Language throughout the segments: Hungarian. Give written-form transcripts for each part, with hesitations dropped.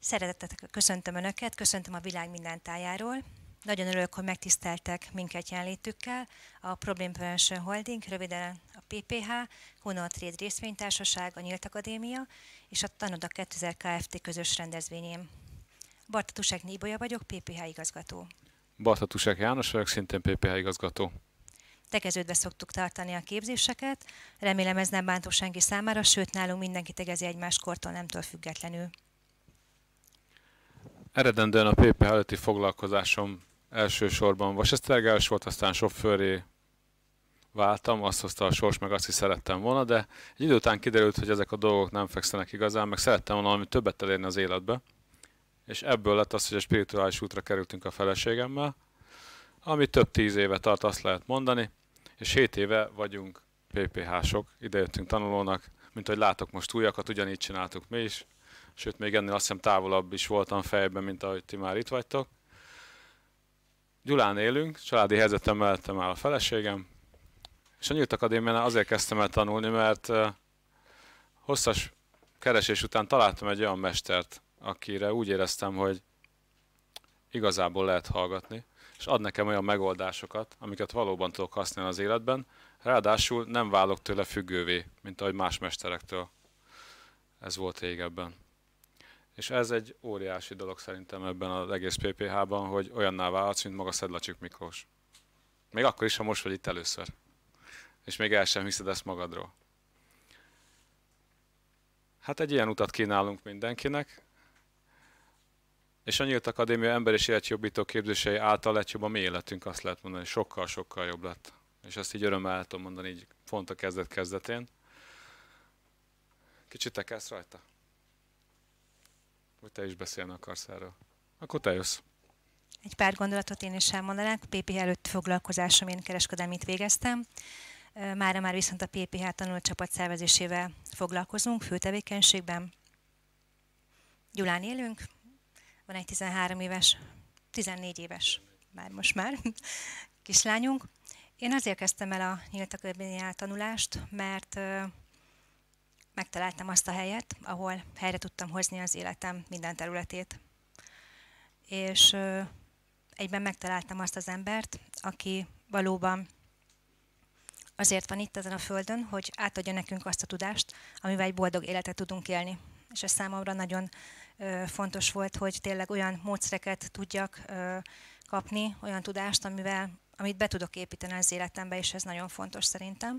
Szeretettel köszöntöm Önöket, köszöntöm a világ minden tájáról. Nagyon örülök, hogy megtiszteltek minket jelenlétükkel. A Problem Prevention Holding, röviden a PPH, Honor Trade részvénytársaság, a Nyílt Akadémia és a Tanoda 2000 Kft. Közös rendezvényén. Barta Tusek Níbolya vagyok, PPH igazgató. Barta Tusek János vagyok, szintén PPH igazgató. Tegeződve szoktuk tartani a képzéseket. Remélem ez nem bántó senki számára, sőt nálunk mindenki tegezi egymás kortól nemtől függetlenül. Eredendően a PPH előtti foglalkozásom elsősorban vasesztergálós volt, aztán sofőrré váltam, azt hozta a sors, meg azt is szerettem volna, de egy idő után kiderült, hogy ezek a dolgok nem fekszenek igazán, meg szerettem volna valami többet elérni az életbe, és ebből lett az, hogy a spirituális útra kerültünk a feleségemmel, ami több 10 éve tart, azt lehet mondani, és 7 éve vagyunk PPH-sok, idejöttünk tanulónak, mint hogy látok most újakat, ugyanígy csináltuk mi is, sőt még ennél azt hiszem távolabb is voltam fejben, mint ahogy ti már itt vagytok. Gyulán élünk, családi helyzetem mellettem áll a feleségem, és a Nyílt Akadémián azért kezdtem el tanulni, mert hosszas keresés után találtam egy olyan mestert, akire úgy éreztem, hogy igazából lehet hallgatni, és ad nekem olyan megoldásokat, amiket valóban tudok használni az életben, ráadásul nem válok tőle függővé, mint ahogy más mesterektől. Ez volt régebben. És ez egy óriási dolog szerintem ebben az egész PPH-ban, hogy olyanná válhatsz, mint maga Szedlacsik Miklós. Még akkor is, ha most vagy itt először. És még el sem hiszed ezt magadról. Hát egy ilyen utat kínálunk mindenkinek, és a Nyílt Akadémia ember és életjobbító képzései által lett jobb a mi életünk, azt lehet mondani, sokkal-sokkal jobb lett. És ezt így örömmel el tudom mondani, így pont a kezdet-kezdetén. Kicsit te kezd rajta? Hogy te is beszélni akarsz erről? Akkor te jössz. Egy pár gondolatot én is elmondanák. A PPH előtt foglalkozásom, én kereskedelmit végeztem. Mára már viszont a PPH tanulócsapat szervezésével foglalkozunk, főtevékenységben. Gyulán élünk, van egy 13 éves, 14 éves, már kislányunk. Én azért kezdtem el a Nyílt Akadémián tanulást, mert megtaláltam azt a helyet, ahol helyre tudtam hozni az életem minden területét. És egyben megtaláltam azt az embert, aki valóban azért van itt ezen a földön, hogy átadja nekünk azt a tudást, amivel egy boldog életet tudunk élni. És ez számomra nagyon fontos volt, hogy tényleg olyan módszereket tudjak kapni, olyan tudást, amit be tudok építeni az életembe, és ez nagyon fontos szerintem.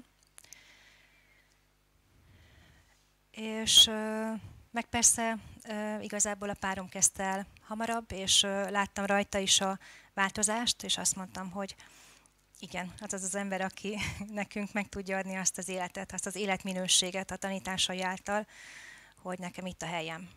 És meg persze igazából a párom kezdte el hamarabb, és láttam rajta is a változást, és azt mondtam, hogy igen, az az ember, aki nekünk meg tudja adni azt az életet, azt az életminőséget a tanításai által, hogy nekem itt a helyem.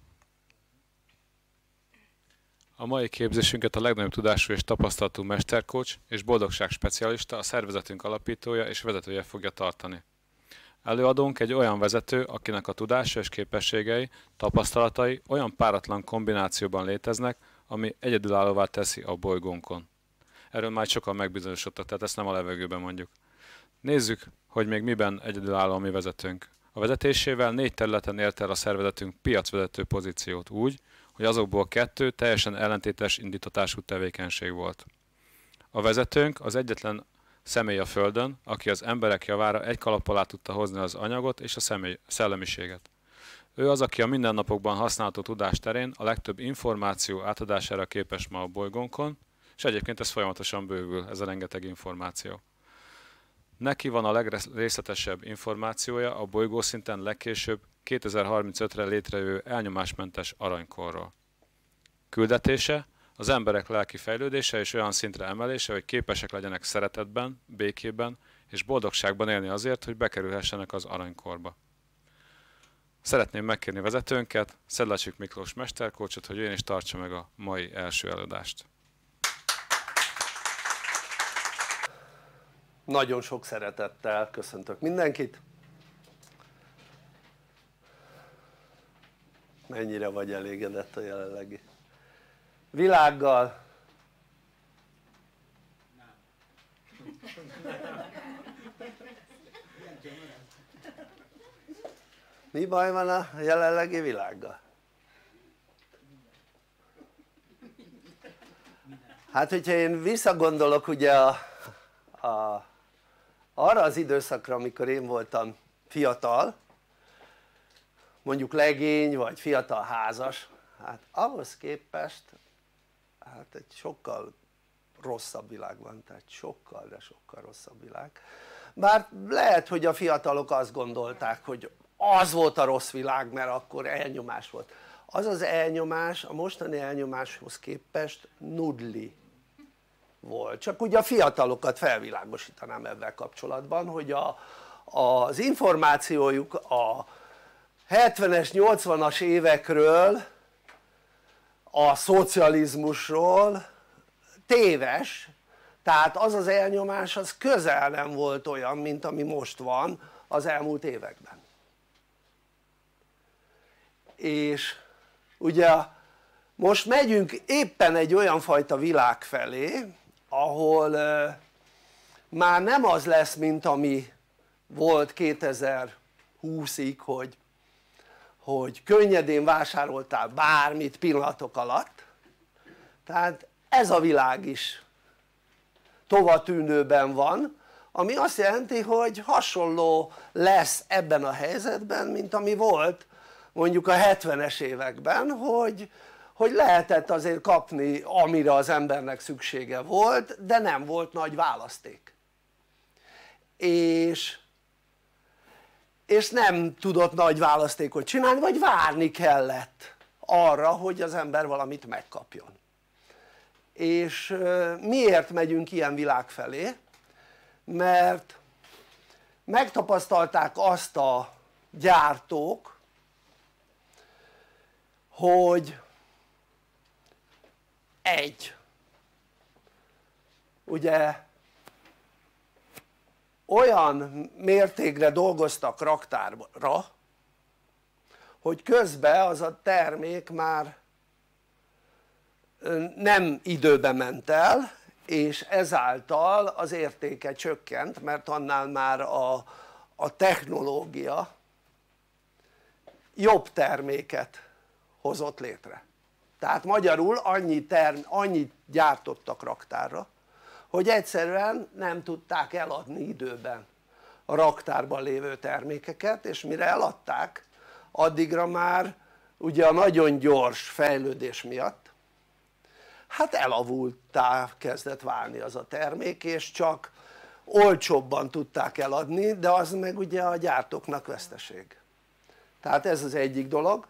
A mai képzésünket a legnagyobb tudású és tapasztalatú mestercoach és boldogság specialista, a szervezetünk alapítója és vezetője fogja tartani. Előadónk egy olyan vezető, akinek a tudása és képességei, tapasztalatai olyan páratlan kombinációban léteznek, ami egyedülállóvá teszi a bolygónkon. Erről már sokan megbizonyosodtak, tehát ezt nem a levegőben mondjuk. Nézzük, hogy még miben egyedülálló a mi vezetőnk. A vezetésével 4 területen ért el a szervezetünk piacvezető pozíciót úgy, hogy azokból 2 teljesen ellentétes indítatású tevékenység volt. A vezetőnk az egyetlen személy a Földön, aki az emberek javára egy kalap alá tudta hozni az anyagot és a szellemiséget. Ő az, aki a mindennapokban használható tudás terén a legtöbb információ átadására képes ma a bolygónkon, és egyébként ez folyamatosan bővül, ez a rengeteg információ. Neki van a legrészletesebb információja a bolygószinten legkésőbb 2035-re létrejövő elnyomásmentes aranykorról. Küldetése az emberek lelki fejlődése és olyan szintre emelése, hogy képesek legyenek szeretetben, békében és boldogságban élni azért, hogy bekerülhessenek az aranykorba. Szeretném megkérni vezetőnket, Szedlacsik Miklós mesterkócsot, hogy én is tartsa meg a mai első előadást. Nagyon sok szeretettel köszöntök mindenkit. Mennyire vagy elégedett a jelenlegi világgal? Nem. Mi baj van a jelenlegi világgal? Hát hogyha én visszagondolok ugye arra az időszakra, amikor én voltam fiatal, mondjuk legény vagy fiatal házas, hát ahhoz képest hát egy sokkal rosszabb világ van, tehát sokkal, de sokkal rosszabb világ. Bár lehet, hogy a fiatalok azt gondolták, hogy az volt a rossz világ, mert akkor elnyomás volt. Az az elnyomás a mostani elnyomáshoz képest nudli volt, csak ugye a fiatalokat felvilágosítanám ebben kapcsolatban, hogy az információjuk a 70-es, 80-as évekről, a szocializmusról téves, tehát az az elnyomás az közel nem volt olyan, mint ami most van az elmúlt években. És ugye most megyünk éppen egy olyan fajta világ felé, ahol már nem az lesz, mint ami volt 2020-ig, hogy könnyedén vásároltál bármit pillanatok alatt, tehát ez a világ is tovatűnőben van, ami azt jelenti, hogy hasonló lesz ebben a helyzetben, mint ami volt mondjuk a 70-es években, hogy lehetett azért kapni, amire az embernek szüksége volt, de nem volt nagy választék. És nem tudott nagy választékot csinálni, vagy várni kellett arra, hogy az ember valamit megkapjon. És miért megyünk ilyen világ felé? Mert megtapasztalták azt a gyártók, hogy ugye olyan mértékre dolgoztak raktárra, hogy közben az a termék már nem időbe ment el, és ezáltal az értéke csökkent, mert annál már a technológia jobb terméket hozott létre. Tehát magyarul annyit gyártottak raktárra, hogy egyszerűen nem tudták eladni időben a raktárban lévő termékeket, és mire eladták, addigra már ugye a nagyon gyors fejlődés miatt hát elavulttá kezdett válni az a termék, és csak olcsóbban tudták eladni, de az meg ugye a gyártóknak veszteség. Tehát ez az egyik dolog.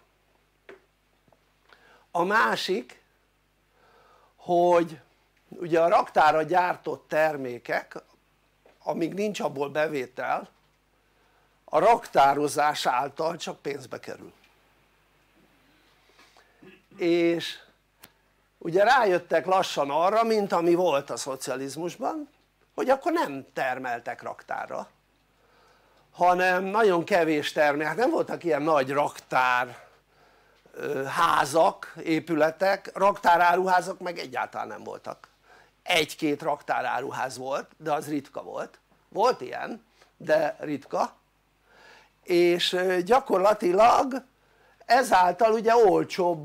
A másik, hogy ugye a raktárra gyártott termékek, amíg nincs abból bevétel, a raktározás által csak pénzbe kerül. És ugye rájöttek lassan arra, mint ami volt a szocializmusban, hogy akkor nem termeltek raktárra, hanem nagyon kevés termék, nem voltak ilyen nagy raktár házak, épületek, raktáráruházak meg egyáltalán nem voltak. Egy-két raktáráruház volt, de az ritka volt. Volt ilyen, de ritka, és gyakorlatilag ezáltal ugye olcsóbb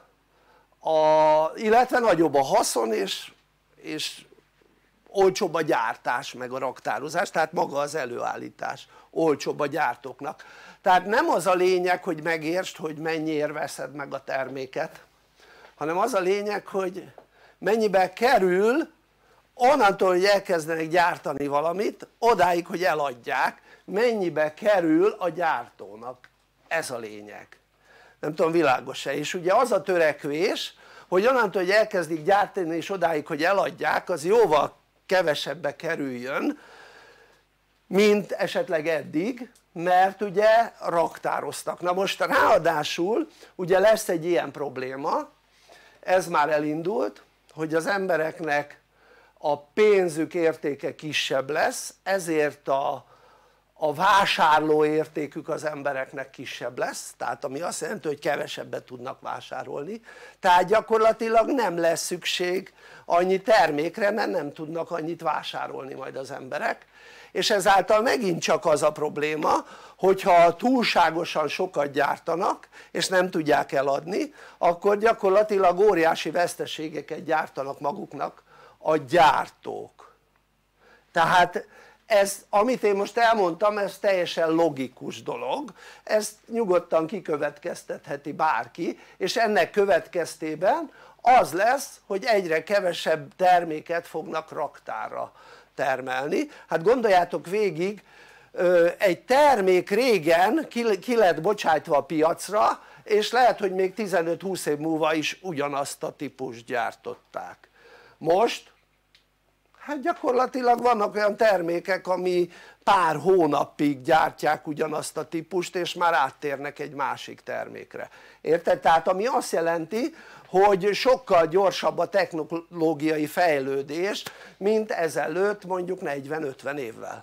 illetve nagyobb a haszon, és olcsóbb a gyártás meg a raktározás, tehát maga az előállítás olcsóbb a gyártóknak. Tehát nem az a lényeg, hogy megértsd, hogy mennyiért veszed meg a terméket, hanem az a lényeg, hogy mennyibe kerül onnantól, hogy elkezdenek gyártani valamit, odáig, hogy eladják, mennyibe kerül a gyártónak. Ez a lényeg. Nem tudom, világos-e? És ugye az a törekvés, hogy onnantól, hogy elkezdik gyártani és odáig, hogy eladják, az jóval kevesebbe kerüljön, mint esetleg eddig, mert ugye raktároztak. Na most ráadásul ugye lesz egy ilyen probléma, ez már elindult, hogy az embereknek a pénzük értéke kisebb lesz, ezért a vásárló értékük az embereknek kisebb lesz, tehát ami azt jelenti, hogy kevesebbet tudnak vásárolni, tehát gyakorlatilag nem lesz szükség annyi termékre, mert nem tudnak annyit vásárolni majd az emberek, és ezáltal megint csak az a probléma, hogyha túlságosan sokat gyártanak és nem tudják eladni, akkor gyakorlatilag óriási veszteségeket gyártanak maguknak a gyártók. Tehát ez, amit én most elmondtam, ez teljesen logikus dolog, ezt nyugodtan kikövetkeztetheti bárki, és ennek következtében az lesz, hogy egyre kevesebb terméket fognak raktárra termelni. Hát gondoljátok végig, egy termék régen ki lett bocsájtva a piacra, és lehet, hogy még 15-20 év múlva is ugyanazt a típust gyártották. Most hát gyakorlatilag vannak olyan termékek, ami pár hónapig gyártják ugyanazt a típust, és már áttérnek egy másik termékre, érted? Tehát ami azt jelenti, hogy sokkal gyorsabb a technológiai fejlődés, mint ezelőtt mondjuk 40-50 évvel.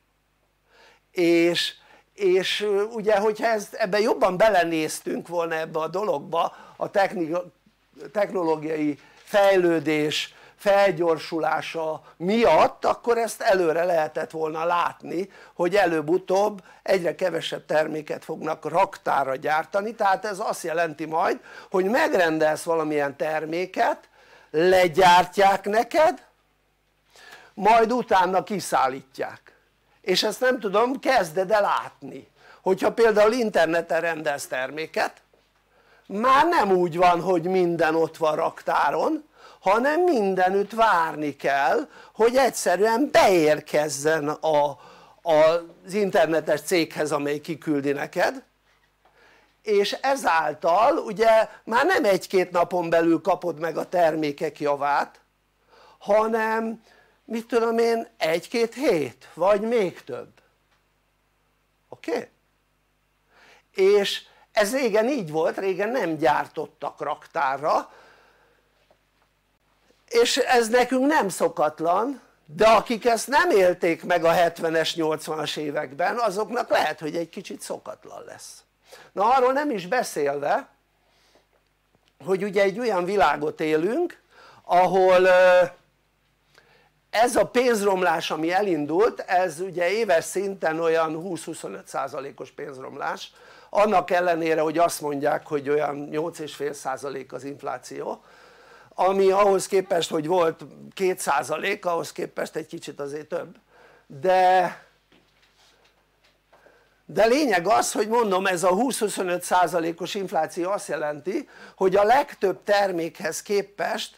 És ugye, hogyha ebben jobban belenéztünk volna ebbe a dologba, a technológiai fejlődés felgyorsulása miatt, akkor ezt előre lehetett volna látni, hogy előbb-utóbb egyre kevesebb terméket fognak raktárra gyártani. Tehát ez azt jelenti majd, hogy megrendelsz valamilyen terméket, legyártják neked, majd utána kiszállítják. És ezt nem tudom, kezded el látni, hogyha például interneten rendelsz terméket, már nem úgy van, hogy minden ott van raktáron, hanem mindenütt várni kell, hogy egyszerűen beérkezzen az internetes céghez, amely kiküldi neked, és ezáltal ugye már nem egy-két napon belül kapod meg a termékek javát, hanem mit tudom én, egy-két hét, vagy még több. Oké? És ez régen így volt, régen nem gyártottak raktárra, és ez nekünk nem szokatlan, de akik ezt nem élték meg a 70-es, 80-as években, azoknak lehet, hogy egy kicsit szokatlan lesz. Na arról nem is beszélve, hogy ugye egy olyan világot élünk, ahol ez a pénzromlás, ami elindult, ez ugye éves szinten olyan 20-25%-os pénzromlás, annak ellenére, hogy azt mondják, hogy olyan 8,5% az infláció, ami ahhoz képest, hogy volt 2%, ahhoz képest egy kicsit azért több, de lényeg az, hogy mondom, ez a 20-25%-os infláció azt jelenti, hogy a legtöbb termékhez képest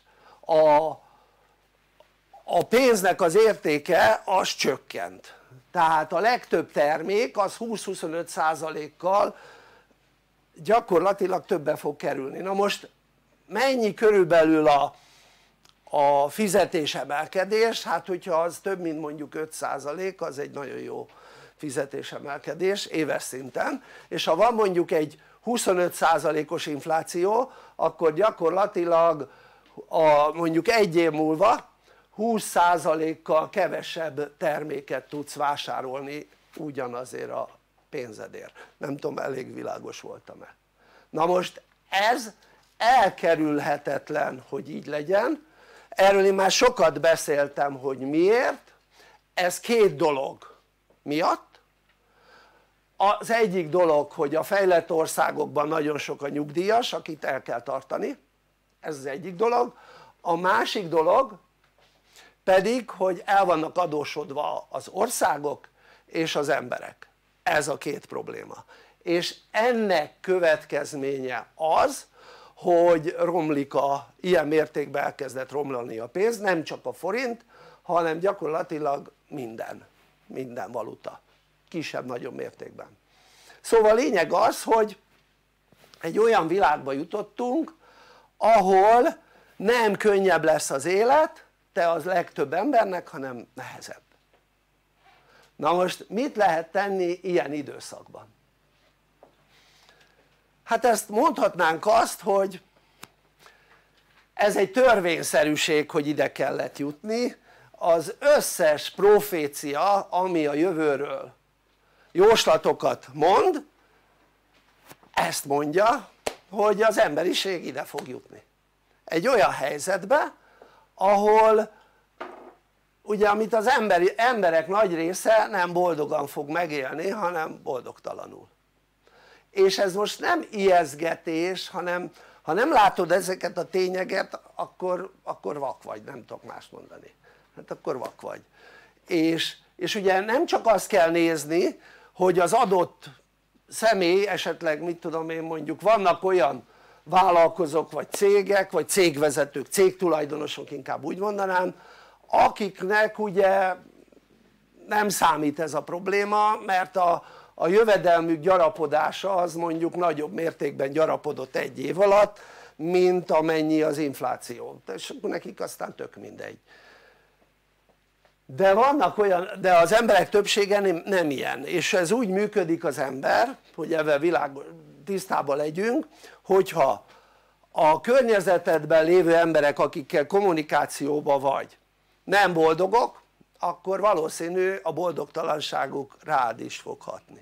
a pénznek az értéke az csökkent. Tehát a legtöbb termék az 20-25%-kal gyakorlatilag többe fog kerülni. Na most mennyi körülbelül a fizetésemelkedés? Hát hogyha az több mint mondjuk 5%, az egy nagyon jó fizetésemelkedés éves szinten, és ha van mondjuk egy 25%-os infláció, akkor gyakorlatilag mondjuk egy év múlva 20%-kal kevesebb terméket tudsz vásárolni ugyanazért a pénzedért. Nem tudom, elég világos voltam-e? Na most ez elkerülhetetlen, hogy így legyen. Erről én már sokat beszéltem, hogy miért. Ez két dolog miatt. Az egyik dolog, hogy a fejlett országokban nagyon sok a nyugdíjas, akit el kell tartani, ez az egyik dolog. A másik dolog pedig, hogy el vannak adósodva az országok és az emberek. Ez a két probléma. És ennek következménye az, hogy romlik ilyen mértékben elkezdett romlani a pénz, nem csak a forint, hanem gyakorlatilag minden valuta, kisebb-nagyobb mértékben. Szóval a lényeg az, hogy egy olyan világba jutottunk, ahol nem könnyebb lesz az élet, te az legtöbb embernek, hanem nehezebb. Na most mit lehet tenni ilyen időszakban? Hát ezt mondhatnánk azt, hogy ez egy törvényszerűség, hogy ide kellett jutni. Az összes profécia, ami a jövőről jóslatokat mond, ezt mondja, hogy az emberiség ide fog jutni. Egy olyan helyzetbe, ahol ugye amit az emberek nagy része nem boldogan fog megélni, hanem boldogtalanul. És ez most nem ijesztgetés, Ha nem látod ezeket a tényeket, akkor vak vagy, nem tudok mást mondani. Hát akkor vak vagy. És ugye nem csak azt kell nézni, hogy az adott személy esetleg, mit tudom én, mondjuk vannak olyan vállalkozók vagy cégek, vagy cégvezetők, cégtulajdonosok, inkább úgy mondanám, akiknek ugye nem számít ez a probléma, mert a jövedelmük gyarapodása az mondjuk nagyobb mértékben gyarapodott egy év alatt, mint amennyi az infláció, és nekik aztán tök mindegy. De vannak olyan, de az emberek többsége nem ilyen, és ez úgy működik az ember, hogy ebben tisztában legyünk, hogyha a környezetedben lévő emberek, akikkel kommunikációban vagy, nem boldogok, akkor valószínű a boldogtalanságuk rád is fog hatni.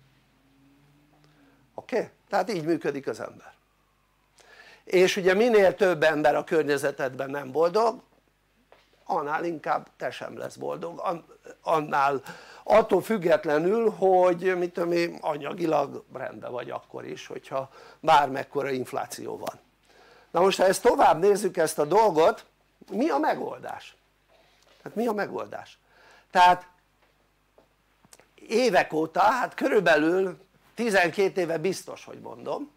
Oké? Tehát így működik az ember. És ugye minél több ember a környezetedben nem boldog, annál inkább te sem lesz boldog, annál attól függetlenül, hogy mit tudom én, anyagilag rendben vagy akkor is, hogyha bármekkora infláció van. Na most ha ezt tovább nézzük ezt a dolgot, mi a megoldás? Hát mi a megoldás? Tehát évek óta, hát körülbelül 12 éve biztos, hogy mondom,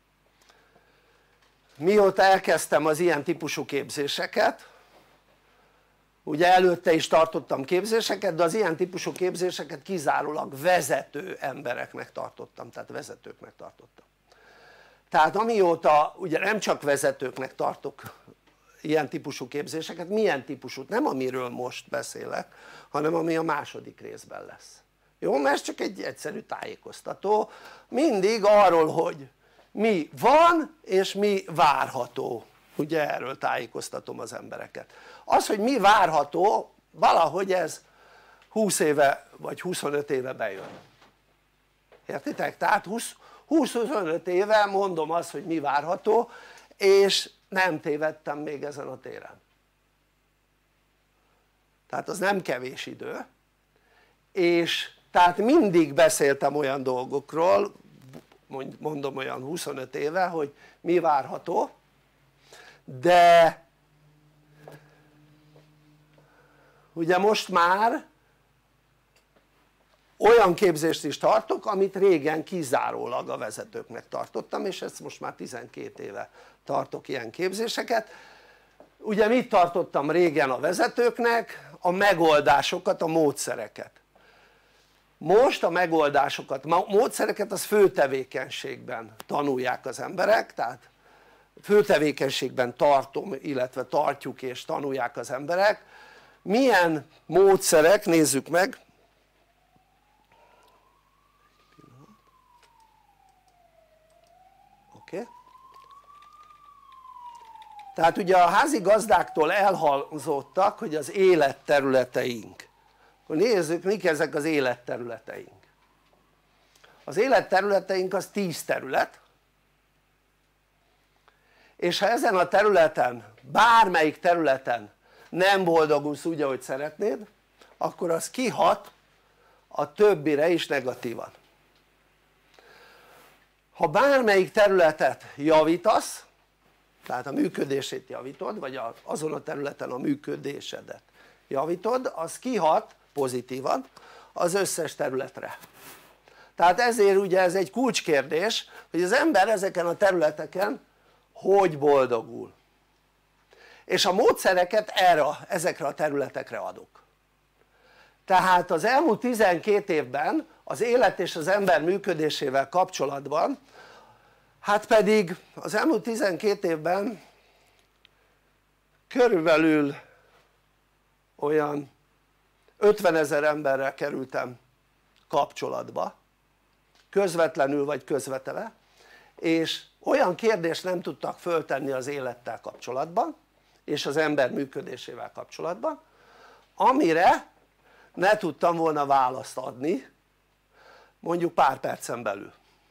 mióta elkezdtem az ilyen típusú képzéseket, ugye előtte is tartottam képzéseket, de az ilyen típusú képzéseket kizárólag vezető embereknek tartottam, tehát vezetőknek tartottam. Tehát amióta ugye nem csak vezetőknek tartok ilyen típusú képzéseket, milyen típusút? Nem amiről most beszélek, hanem ami a második részben lesz. Jó? Mert ez csak egy egyszerű tájékoztató, mindig arról, hogy mi van és mi várható, ugye erről tájékoztatom az embereket. Az, hogy mi várható, valahogy ez 20 éve vagy 25 éve bejön. Értitek? Tehát 20-25 éve mondom azt, hogy mi várható, és nem tévedtem még ezen a téren. Tehát az nem kevés idő, és tehát mindig beszéltem olyan dolgokról, mondom olyan 25 éve, hogy mi várható, de ugye most már olyan képzést is tartok, amit régen kizárólag a vezetőknek tartottam, és ezt most már 12 éve tartok ilyen képzéseket. Ugye mit tartottam régen a vezetőknek? A megoldásokat, a módszereket. Most a megoldásokat, a módszereket az főtevékenységben tanulják az emberek, tehát főtevékenységben tartom, illetve tartjuk és tanulják az emberek. Milyen módszerek, nézzük meg. Oké. Tehát ugye a házigazdáktól elhangzottak, hogy az életterületeink. Akkor nézzük, mik ezek az életterületeink. Az életterületeink az 10 terület, és ha ezen a területen, bármelyik területen nem boldogulsz úgy, ahogy szeretnéd, akkor az kihat a többire is negatívan. Ha bármelyik területet javítasz, tehát a működését javítod, vagy azon a területen a működésedet javítod, az kihat pozitívan az összes területre. Tehát ezért ugye ez egy kulcskérdés, hogy az ember ezeken a területeken hogy boldogul. És a módszereket ezekre a területekre adok. Tehát az elmúlt 12 évben az élet és az ember működésével kapcsolatban, hát pedig az elmúlt 12 évben körülbelül olyan 50 000 emberrel kerültem kapcsolatba, közvetlenül vagy közvetve, és olyan kérdést nem tudtak föltenni az élettel kapcsolatban és az ember működésével kapcsolatban, amire ne tudtam volna választ adni mondjuk pár percen belül.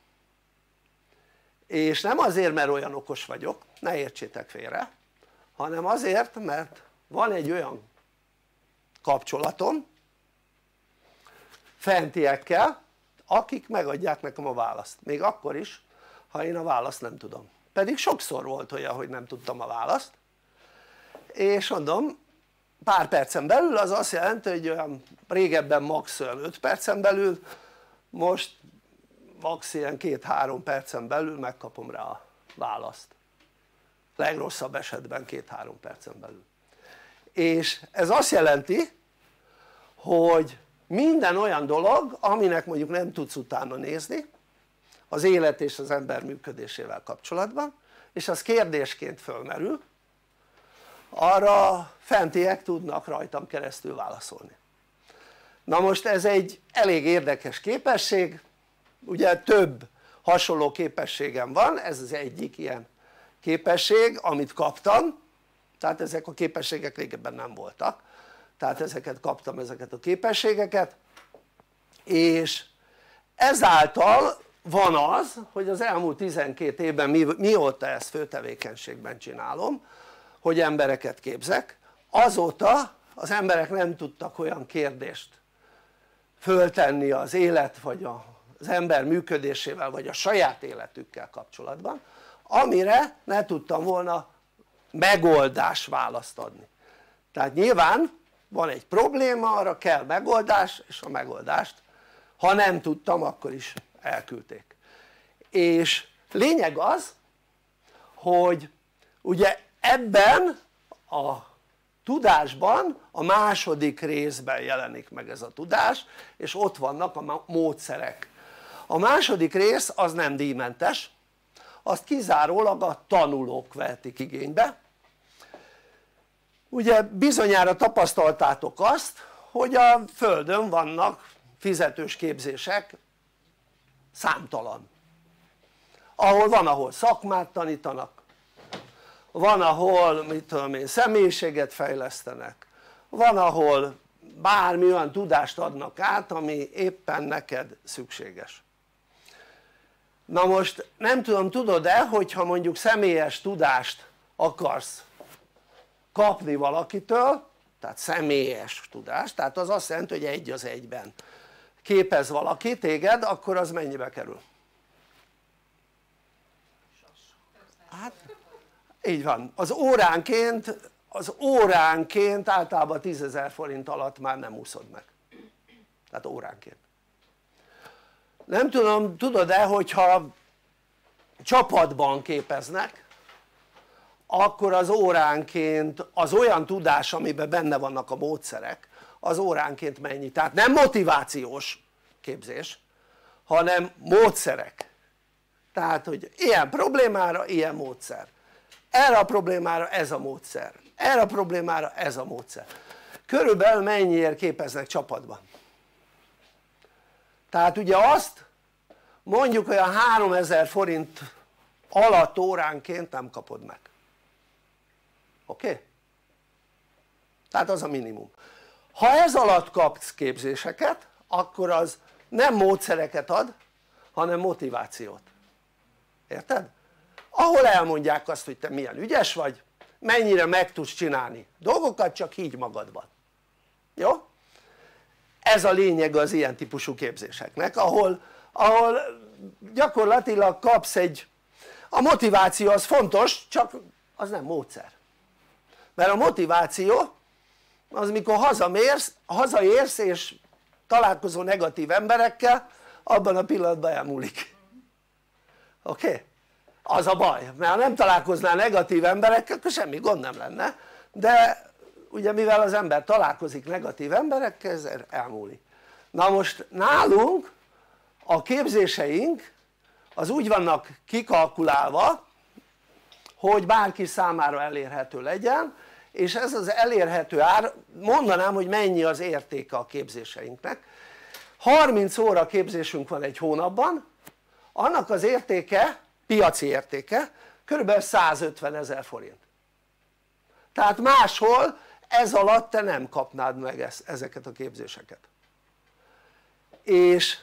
És nem azért, mert olyan okos vagyok, ne értsétek félre, hanem azért, mert van egy olyan kapcsolatom fentiekkel, akik megadják nekem a választ, még akkor is, ha én a választ nem tudom. pedig sokszor volt olyan, hogy nem tudtam a választ, és mondom, pár percen belül, az azt jelenti, hogy olyan régebben max. 5 percen belül, most max. Ilyen 2-3 percen belül megkapom rá a választ, legrosszabb esetben 2-3 percen belül. És ez azt jelenti, hogy minden olyan dolog, aminek mondjuk nem tudsz utána nézni az élet és az ember működésével kapcsolatban, és az kérdésként fölmerül, arra fentiek tudnak rajtam keresztül válaszolni. Na most ez egy elég érdekes képesség, ugye több hasonló képességem van, ez az egyik ilyen képesség, amit kaptam, tehát ezek a képességek régebben nem voltak, tehát ezeket kaptam, ezeket a képességeket, és ezáltal van az, hogy az elmúlt 12 évben mióta ezt főtevékenységben csinálom, hogy embereket képzek, azóta az emberek nem tudtak olyan kérdést föltenni az élet vagy az ember működésével vagy a saját életükkel kapcsolatban, amire ne tudtam volna megoldás választ adni. Tehát nyilván van egy probléma, arra kell megoldás, és a megoldást, ha nem tudtam, akkor is elküldték. És lényeg az, hogy ugye ebben a tudásban a második részben jelenik meg ez a tudás, és ott vannak a módszerek. A második rész az nem díjmentes, azt kizárólag a tanulók vehetik igénybe. Ugye bizonyára tapasztaltátok azt, hogy a Földön vannak fizetős képzések számtalan, ahol szakmát tanítanak, van ahol mit tudom én, személyiséget fejlesztenek, van ahol bármi olyan tudást adnak át, ami éppen neked szükséges. Na most nem tudom, tudod-e, hogyha mondjuk személyes tudást akarsz kapni valakitől, tehát személyes tudást, tehát az azt jelenti, hogy egy az egyben képez valaki téged, akkor az mennyibe kerül? Hát így van, az óránként általában 10 000 forint alatt már nem úszod meg, tehát óránként. Nem tudom, tudod-e, hogyha csapatban képeznek, akkor az óránként az olyan tudás, amiben benne vannak a módszerek, az óránként mennyi? Tehát nem motivációs képzés, hanem módszerek. Tehát hogy ilyen problémára ilyen módszer, erre a problémára ez a módszer, erre a problémára ez a módszer. Körülbelül mennyiért képeznek csapatban? Tehát ugye azt mondjuk olyan 3000 forint alatt óránként nem kapod meg. Oké? Tehát az a minimum. Ha ez alatt kapsz képzéseket, akkor az nem módszereket ad, hanem motivációt. Érted? Ahol elmondják azt, hogy te milyen ügyes vagy, mennyire meg tudsz csinálni dolgokat, csak higgy magadban. Jó? Ez a lényeg az ilyen típusú képzéseknek, ahol gyakorlatilag kapsz a motiváció az fontos, csak az nem módszer. Mert a motiváció az, mikor hazaérsz és találkozol negatív emberekkel, abban a pillanatban elmúlik. Oké? Az a baj, mert ha nem találkoznál negatív emberekkel, akkor semmi gond nem lenne, de ugye mivel az ember találkozik negatív emberekkel, ez elmúlik. Na most nálunk a képzéseink az úgy vannak kikalkulálva, hogy bárki számára elérhető legyen, és ez az elérhető ár, mondanám, hogy mennyi az értéke a képzéseinknek. 30 óra képzésünk van egy hónapban, annak az értéke, piaci értéke kb. 150 000 forint. Tehát máshol ez alatt te nem kapnád meg ezeket a képzéseket. És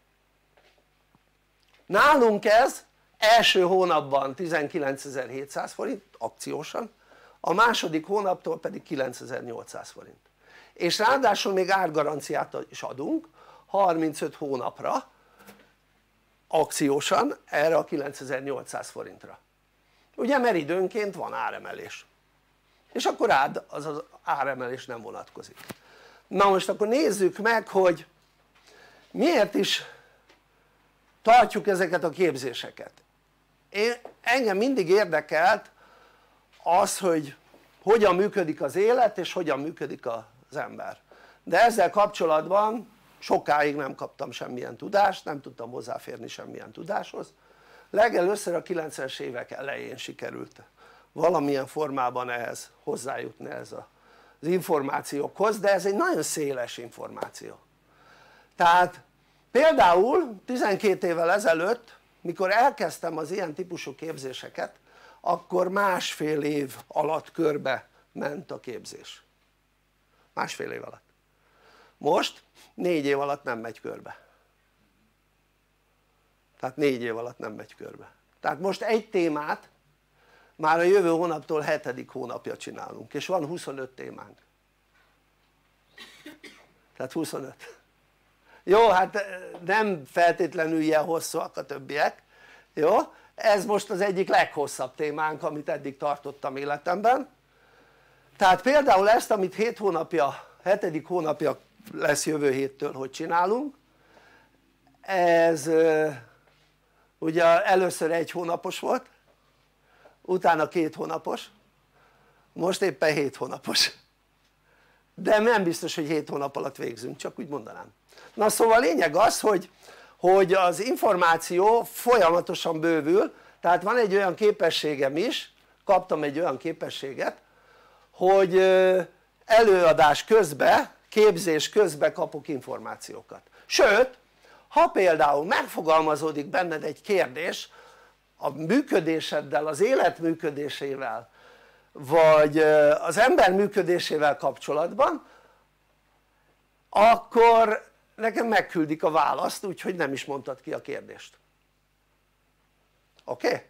nálunk ez első hónapban 19.700 forint akciósan, a második hónaptól pedig 9.800 forint. És ráadásul még árgaranciát is adunk 35 hónapra akciósan erre a 9.800 forintra. ugye, mert időnként van áremelés, és akkor rád az áremelés nem vonatkozik. Na most akkor nézzük meg, hogy miért is tartjuk ezeket a képzéseket. Engem mindig érdekelt az, hogy hogyan működik az élet és hogyan működik az ember, de ezzel kapcsolatban sokáig nem kaptam semmilyen tudást, nem tudtam hozzáférni semmilyen tudáshoz. Legelőször a 90-es évek elején sikerült valamilyen formában ehhez hozzájutni, ez az információkhoz, de ez egy nagyon széles információ. Tehát például 12 évvel ezelőtt, mikor elkezdtem az ilyen típusú képzéseket, akkor másfél év alatt körbe ment a képzés. Másfél év alatt. Most 4 év alatt nem megy körbe. Tehát 4 év alatt nem megy körbe. Tehát most egy témát már a jövő hónaptól 7. hónapja csinálunk, és van 25 témánk. Tehát 25. Jó, hát nem feltétlenül ilyen hosszúak a többiek, jó? Ez most az egyik leghosszabb témánk, amit eddig tartottam életemben. Tehát például ezt, amit 7 hónapja, 7. hónapja lesz jövő héttől, hogy csinálunk, ez ugye először 1 hónapos volt, utána 2 hónapos, most éppen 7 hónapos, de nem biztos, hogy 7 hónap alatt végzünk, csak úgy mondanám. Na szóval a lényeg az, hogy az információ folyamatosan bővül, tehát van egy olyan képességem is, kaptam egy olyan képességet, hogy előadás közben, képzés közben kapok információkat. Sőt, ha például megfogalmazódik benned egy kérdés a működéseddel, az élet működésével, vagy az ember működésével kapcsolatban, akkor nekem megküldik a választ, úgyhogy nem is mondtad ki a kérdést. Oké?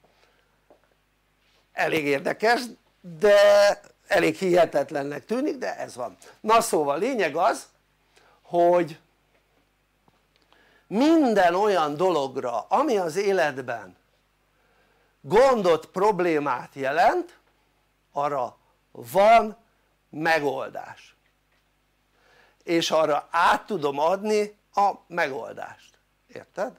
Elég érdekes, de elég hihetetlennek tűnik, de ez van. Na szóval lényeg az, hogy minden olyan dologra, ami az életben gondot, problémát jelent, arra van megoldás, és arra át tudom adni a megoldást, érted?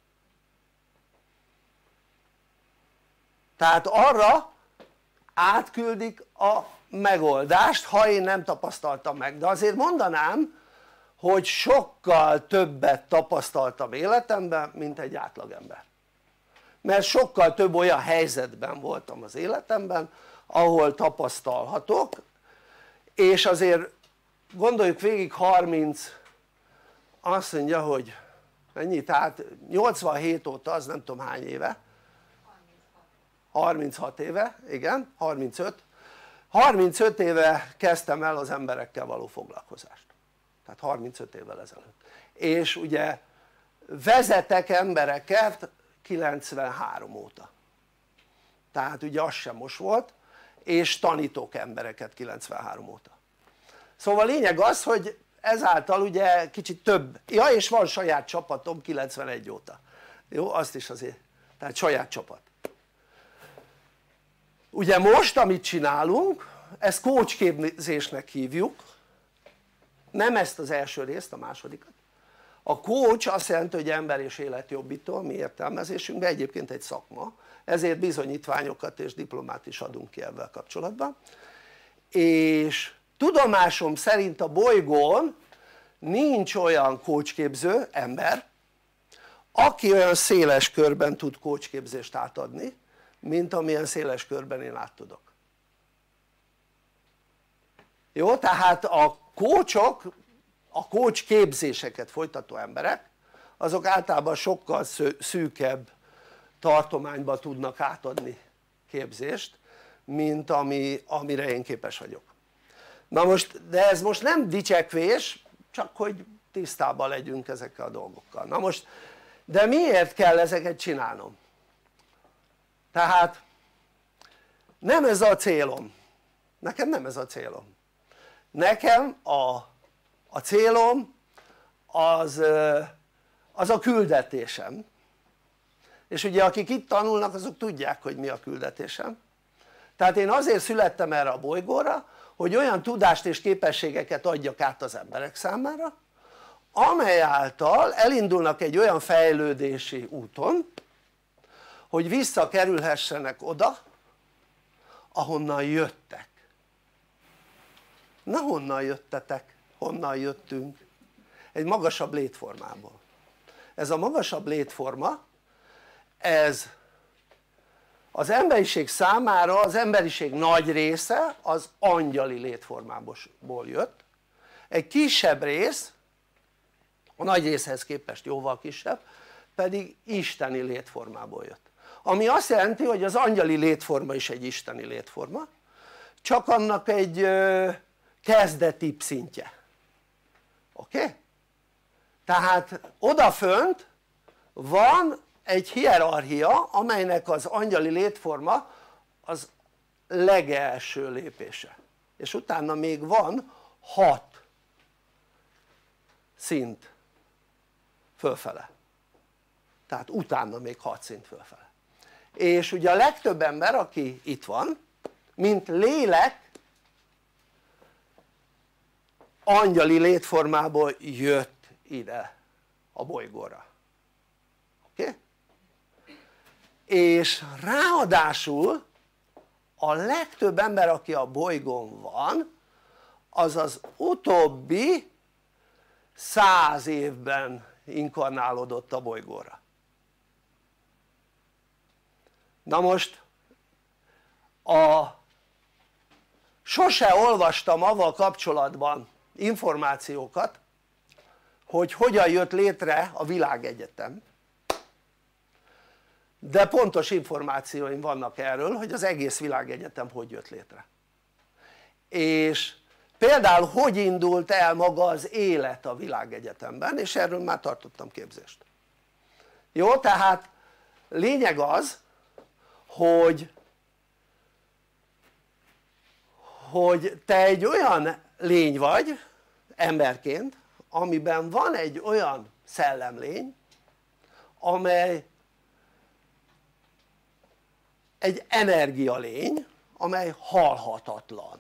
Tehát arra átküldik a megoldást, ha én nem tapasztaltam meg, de azért mondanám, hogy sokkal többet tapasztaltam életemben, mint egy átlagember, mert sokkal több olyan helyzetben voltam az életemben, ahol tapasztalhatok, és azért gondoljuk végig 30, azt mondja, hogy ennyi, tehát 87 óta, az nem tudom hány éve, 36 éve, igen, 35 éve kezdtem el az emberekkel való foglalkozást, tehát 35 évvel ezelőtt, és ugye vezetek embereket 93 óta, tehát ugye az sem most volt, és tanítok embereket 93 óta. Szóval a lényeg az, hogy ezáltal ugye kicsit több, ja, és van saját csapatom 91 óta, jó, azt is azért, tehát saját csapat. Ugye most amit csinálunk, ezt coachképzésnek hívjuk, nem ezt az első részt, a másodikat. A coach azt jelenti, hogy ember és életjobbító, a mi értelmezésünkben, egyébként egy szakma, ezért bizonyítványokat és diplomát is adunk ki ebben kapcsolatban, és tudomásom szerint a bolygón nincs olyan coachképző ember, aki olyan széles körben tud coachképzést átadni, mint amilyen széles körben én át tudok. Jó, tehát a coachok, a coach képzéseket folytató emberek, azok általában sokkal szűkebb tartományba tudnak átadni képzést, mint amire én képes vagyok. Na most, de ez most nem dicsekvés, csak hogy tisztában legyünk ezekkel a dolgokkal. Na most, de miért kell ezeket csinálnom? Tehát nem ez a célom, nekem nem ez a célom. Nekem a célom az a küldetésem, és ugye akik itt tanulnak azok tudják hogy mi a küldetésem. Tehát én azért születtem erre a bolygóra hogy olyan tudást és képességeket adjak át az emberek számára amely által elindulnak egy olyan fejlődési úton hogy visszakerülhessenek oda ahonnan jöttek. Na honnan jöttetek? Honnan jöttünk? Egy magasabb létformából. Ez a magasabb létforma ez az emberiség számára, az emberiség nagy része az angyali létformából jött, egy kisebb rész, a nagy részhez képest jóval kisebb, pedig isteni létformából jött. Ami azt jelenti hogy az angyali létforma is egy isteni létforma, csak annak egy kezdetibb szintje. Oké? Tehát odafönt van egy hierarchia amelynek az angyali létforma az legelső lépése és utána még van 6 szint fölfele, tehát utána még 6 szint fölfele. És ugye a legtöbb ember aki itt van mint lélek angyali létformából jött ide a bolygóra. Oké? És ráadásul a legtöbb ember aki a bolygón van az az utóbbi 100 évben inkarnálódott a bolygóra. Na most sose olvastam avval kapcsolatban információkat hogy hogyan jött létre a világegyetem, de pontos információim vannak erről hogy az egész világegyetem hogy jött létre és például hogy indult el maga az élet a világegyetemben, és erről már tartottam képzést. Jó, tehát lényeg az hogy te egy olyan lény vagy emberként amiben van egy olyan szellemlény amely egy energialény amely halhatatlan,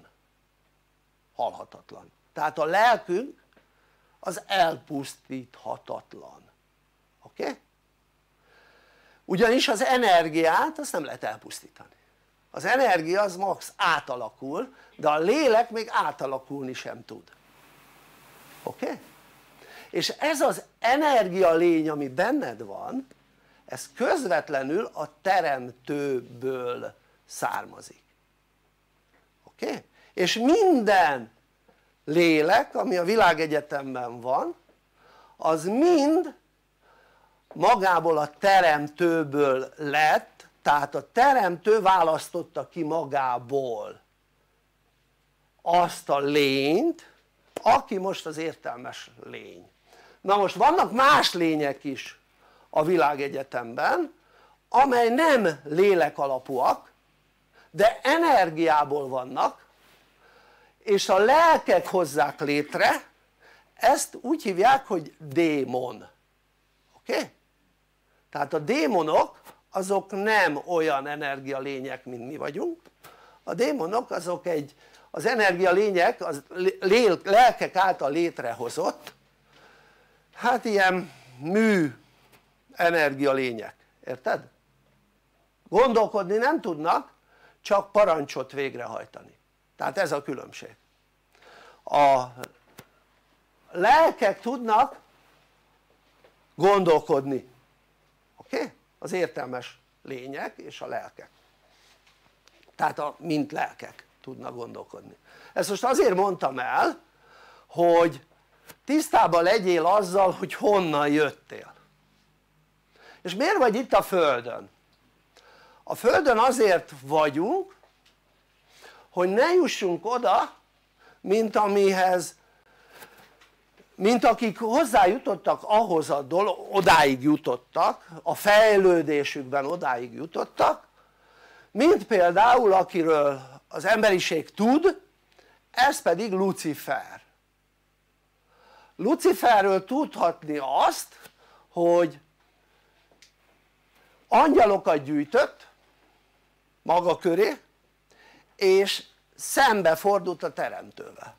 tehát a lelkünk az elpusztíthatatlan, oké? Ugyanis az energiát azt nem lehet elpusztítani, az energia az max átalakul de a lélek még átalakulni sem tud, oké? És ez az energia lény ami benned van ez közvetlenül a teremtőből származik, oké? És minden lélek ami a világegyetemben van az mind magából a teremtőből lett, tehát a teremtő választotta ki magából azt a lényt aki most az értelmes lény. Na most vannak más lények is a világegyetemben amely nem lélek alapúak de energiából vannak és a lelkek hozzák létre, ezt úgy hívják hogy démon, oké? Tehát a démonok azok nem olyan energialények mint mi vagyunk, a démonok azok az energialények az lelkek által létrehozott hát ilyen mű energialények, érted? Gondolkodni nem tudnak csak parancsot végrehajtani, tehát ez a különbség. A lelkek tudnak gondolkodni, oké? Az értelmes lények és a lelkek, tehát mint lelkek tudnak gondolkodni. Ezt most azért mondtam el hogy tisztában legyél azzal hogy honnan jöttél és miért vagy itt a Földön. A Földön azért vagyunk hogy ne jussunk oda mint akik hozzájutottak ahhoz a odáig jutottak, a fejlődésükben odáig jutottak, mint például akiről az emberiség tud, ez pedig Lucifer. Luciferről tudhatni azt hogy angyalokat gyűjtött maga köré, és szembe fordult a teremtővel.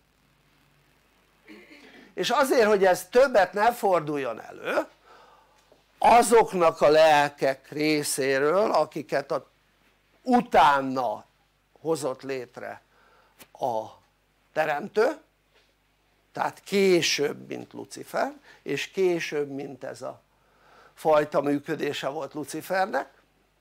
És azért, hogy ez többet ne forduljon elő, azoknak a lelkek részéről, akiket utána hozott létre a teremtő, tehát később, mint Lucifer, és később, mint ez a fajta működése volt Lucifernek,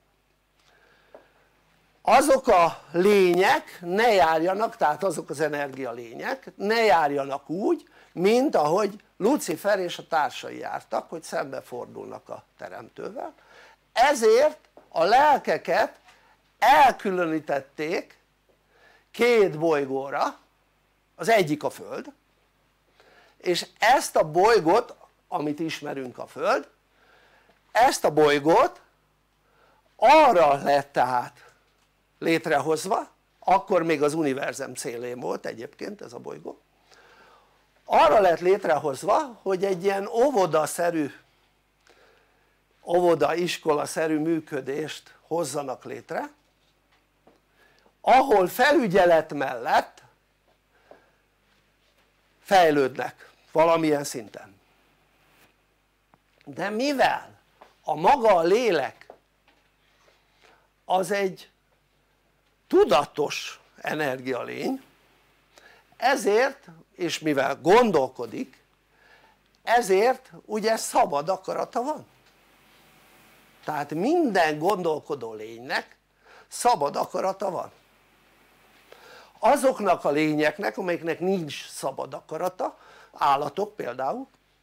azok a lények ne járjanak, tehát azok az energialények ne járjanak úgy, mint ahogy Lucifer és a társai jártak, hogy szembefordulnak a teremtővel. Ezért a lelkeket elkülönítették két bolygóra, az egyik a Föld, és ezt a bolygót, amit ismerünk, a Föld, ezt a bolygót arra lett tehát létrehozva, akkor még az univerzum szélén volt egyébként ez a bolygó, arra lett létrehozva, hogy egy ilyen óvodaszerű, óvoda-iskolaszerű működést hozzanak létre, ahol felügyelet mellett fejlődnek valamilyen szinten. De mivel a maga a lélek az egy tudatos energialény, ezért, és mivel gondolkodik, ezért ugye szabad akarata van. Tehát minden gondolkodó lénynek szabad akarata van. Azoknak a lényeknek, amelyeknek nincs szabad akarata, állatok például,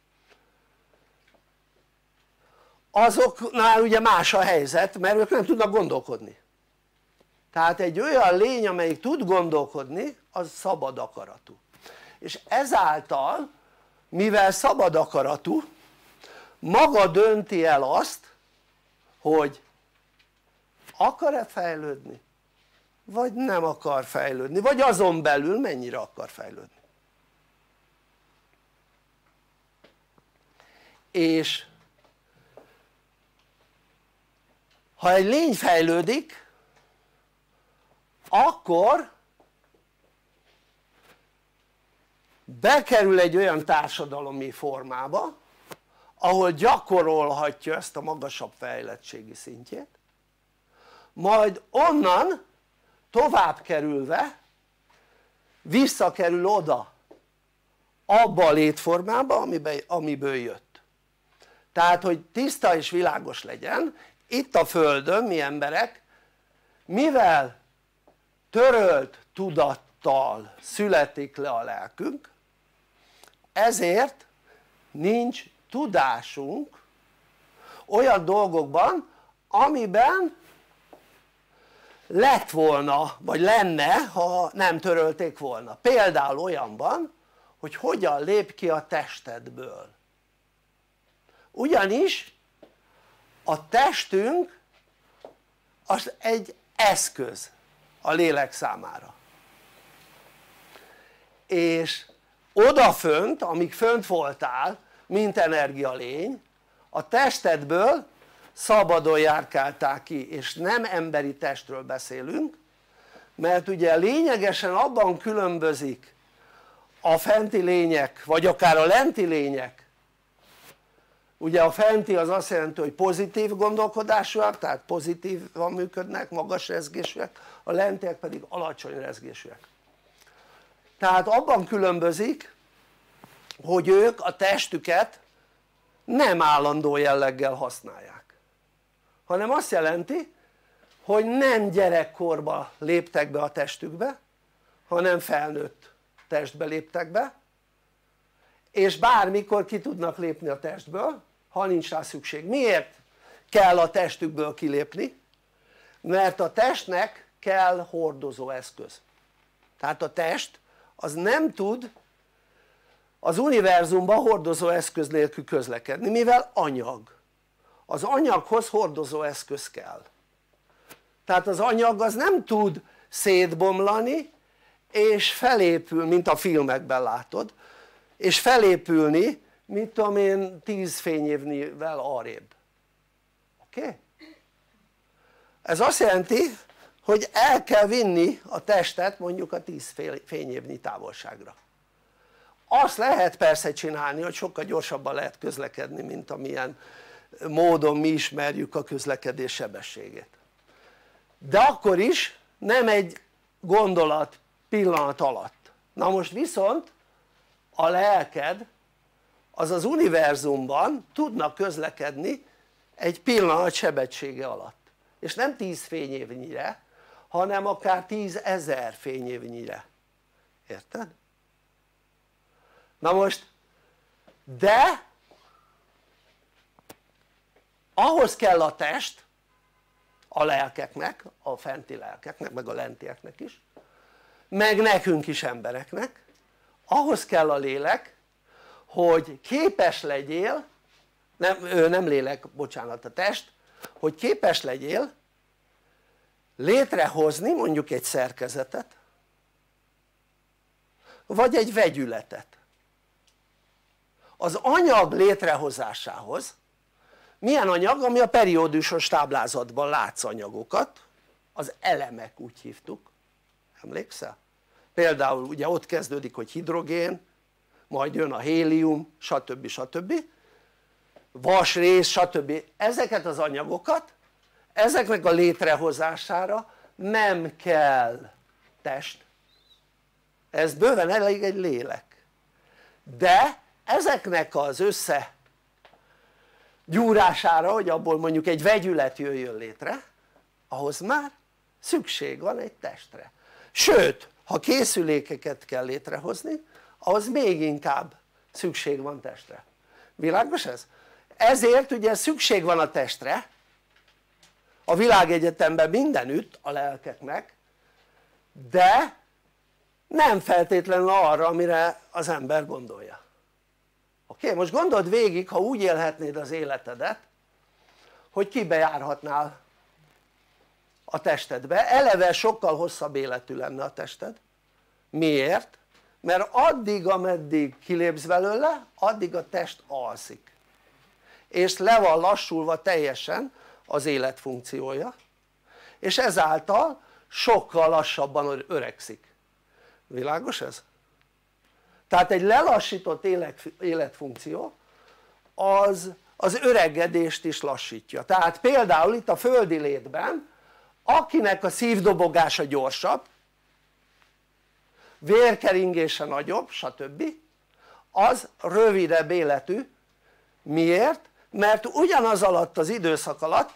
azoknál ugye más a helyzet, mert ők nem tudnak gondolkodni. Tehát egy olyan lény, amelyik tud gondolkodni, az szabad akaratú. És ezáltal, mivel szabad akaratú, maga dönti el azt, hogy akar-e fejlődni, vagy nem akar fejlődni, vagy azon belül mennyire akar fejlődni. És ha egy lény fejlődik, akkor bekerül egy olyan társadalmi formába, ahol gyakorolhatja ezt a magasabb fejlettségi szintjét, majd onnan tovább kerülve visszakerül oda, abba a létformába, amiből jött. Tehát hogy tiszta és világos legyen, itt a Földön mi emberek, mivel törölt tudattal születik le a lelkünk, ezért nincs tudásunk olyan dolgokban, amiben lett volna, vagy lenne, ha nem törölték volna. Például olyanban, hogy hogyan lép ki a testedből. Ugyanis a testünk az egy eszköz a lélek számára. És odafönt, amíg fönt voltál, mint energialény, a testedből szabadon járkáltál ki, és nem emberi testről beszélünk, mert ugye lényegesen abban különbözik a fenti lények, vagy akár a lenti lények. Ugye a fenti az azt jelenti, hogy pozitív gondolkodásúak, tehát pozitívan működnek, magas rezgésűek, a lentiek pedig alacsony rezgésűek. Tehát abban különbözik, hogy ők a testüket nem állandó jelleggel használják, hanem azt jelenti, hogy nem gyerekkorba léptek be a testükbe, hanem felnőtt testbe léptek be, és bármikor ki tudnak lépni a testből, ha nincs rá szükség. Miért kell a testükből kilépni? Mert a testnek kell hordozó eszköz. Tehát a test az nem tud az univerzumban hordozó eszköz nélkül közlekedni, mivel anyag. Az anyaghoz hordozó eszköz kell. Tehát az anyag az nem tud szétbomlani és felépül, mint a filmekben látod, és felépülni, mit tudom én, 10 fényévnyel arrébb. Oké? Ez azt jelenti, hogy el kell vinni a testet mondjuk a 10 fényévnyi távolságra. Azt lehet persze csinálni, hogy sokkal gyorsabban lehet közlekedni, mint amilyen módon mi ismerjük a közlekedés sebességét. De akkor is nem egy gondolat, pillanat alatt. Na most viszont a lelked az az univerzumban tudna közlekedni egy pillanat sebessége alatt. És nem 10 fényévnyire, hanem akár 10 000 fényévnyire. Érted? Na most, de ahhoz kell a test a lelkeknek, a fenti lelkeknek, meg a lentieknek is, meg nekünk is embereknek, ahhoz kell a lélek, hogy képes legyél, nem lélek, bocsánat, a test, hogy képes legyél létrehozni mondjuk egy szerkezetet, vagy egy vegyületet. Az anyag létrehozásához milyen anyag? Ami a periódusos táblázatban látsz anyagokat, az elemek úgy hívtuk, emlékszel? Például ugye ott kezdődik, hogy hidrogén, majd jön a hélium, stb. Stb. Vasrész, stb. Ezeket az anyagokat, ezeknek a létrehozására nem kell test, ez bőven elég egy lélek, de ezeknek az összegyúrására, hogy abból mondjuk egy vegyület jöjjön létre, ahhoz már szükség van egy testre. Sőt, ha készülékeket kell létrehozni, ahhoz még inkább szükség van testre. Világos ez? Ezért ugye szükség van a testre a világegyetemben mindenütt a lelkeknek, de nem feltétlenül arra, amire az ember gondolja. Oké? Most gondold végig, ha úgy élhetnéd az életedet, hogy kibejárhatnál a testedbe, eleve sokkal hosszabb életű lenne a tested. Miért? Mert addig ameddig kilépsz belőle, addig a test alszik, és le van lassulva teljesen az életfunkciója, és ezáltal sokkal lassabban öregszik. Világos ez? Tehát egy lelassított életfunkció az öregedést is lassítja. Tehát például itt a földi létben, akinek a szívdobogása gyorsabb, vérkeringése nagyobb, stb., az rövidebb életű. Miért? Mert ugyanaz alatt az időszak alatt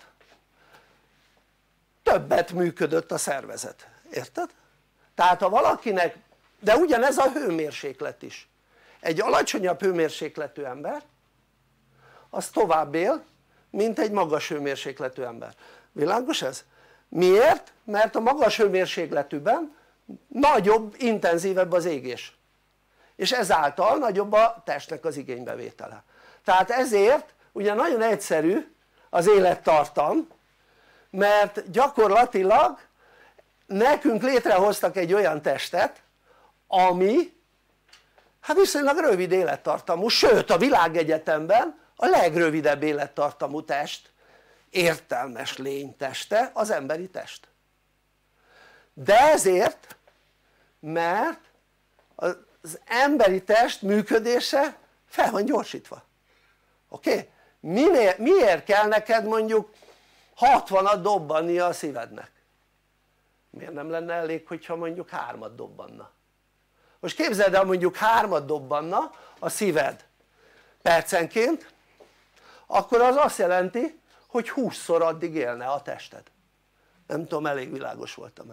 többet működött a szervezet, érted? Tehát ha valakinek, de ugyanez a hőmérséklet is, egy alacsonyabb hőmérsékletű ember az tovább él, mint egy magas hőmérsékletű ember. Világos ez? Miért? Mert a magas hőmérsékletűben nagyobb, intenzívebb az égés, és ezáltal nagyobb a testnek az igénybevétele. Tehát ezért ugye nagyon egyszerű az élettartam, mert gyakorlatilag nekünk létrehoztak egy olyan testet, ami hát viszonylag rövid élettartamú, sőt a világegyetemben a legrövidebb élettartamú test, értelmes lény teste az emberi test. De ezért, mert az emberi test működése fel van gyorsítva. Oké? Miért kell neked mondjuk 60-at dobbannia a szívednek? Miért nem lenne elég, hogyha mondjuk 3-at dobbanna? Most képzeld el, mondjuk 3-at dobbanna a szíved percenként, akkor az azt jelenti, hogy 20-szor addig élne a tested. Nem tudom, elég világos voltam-e?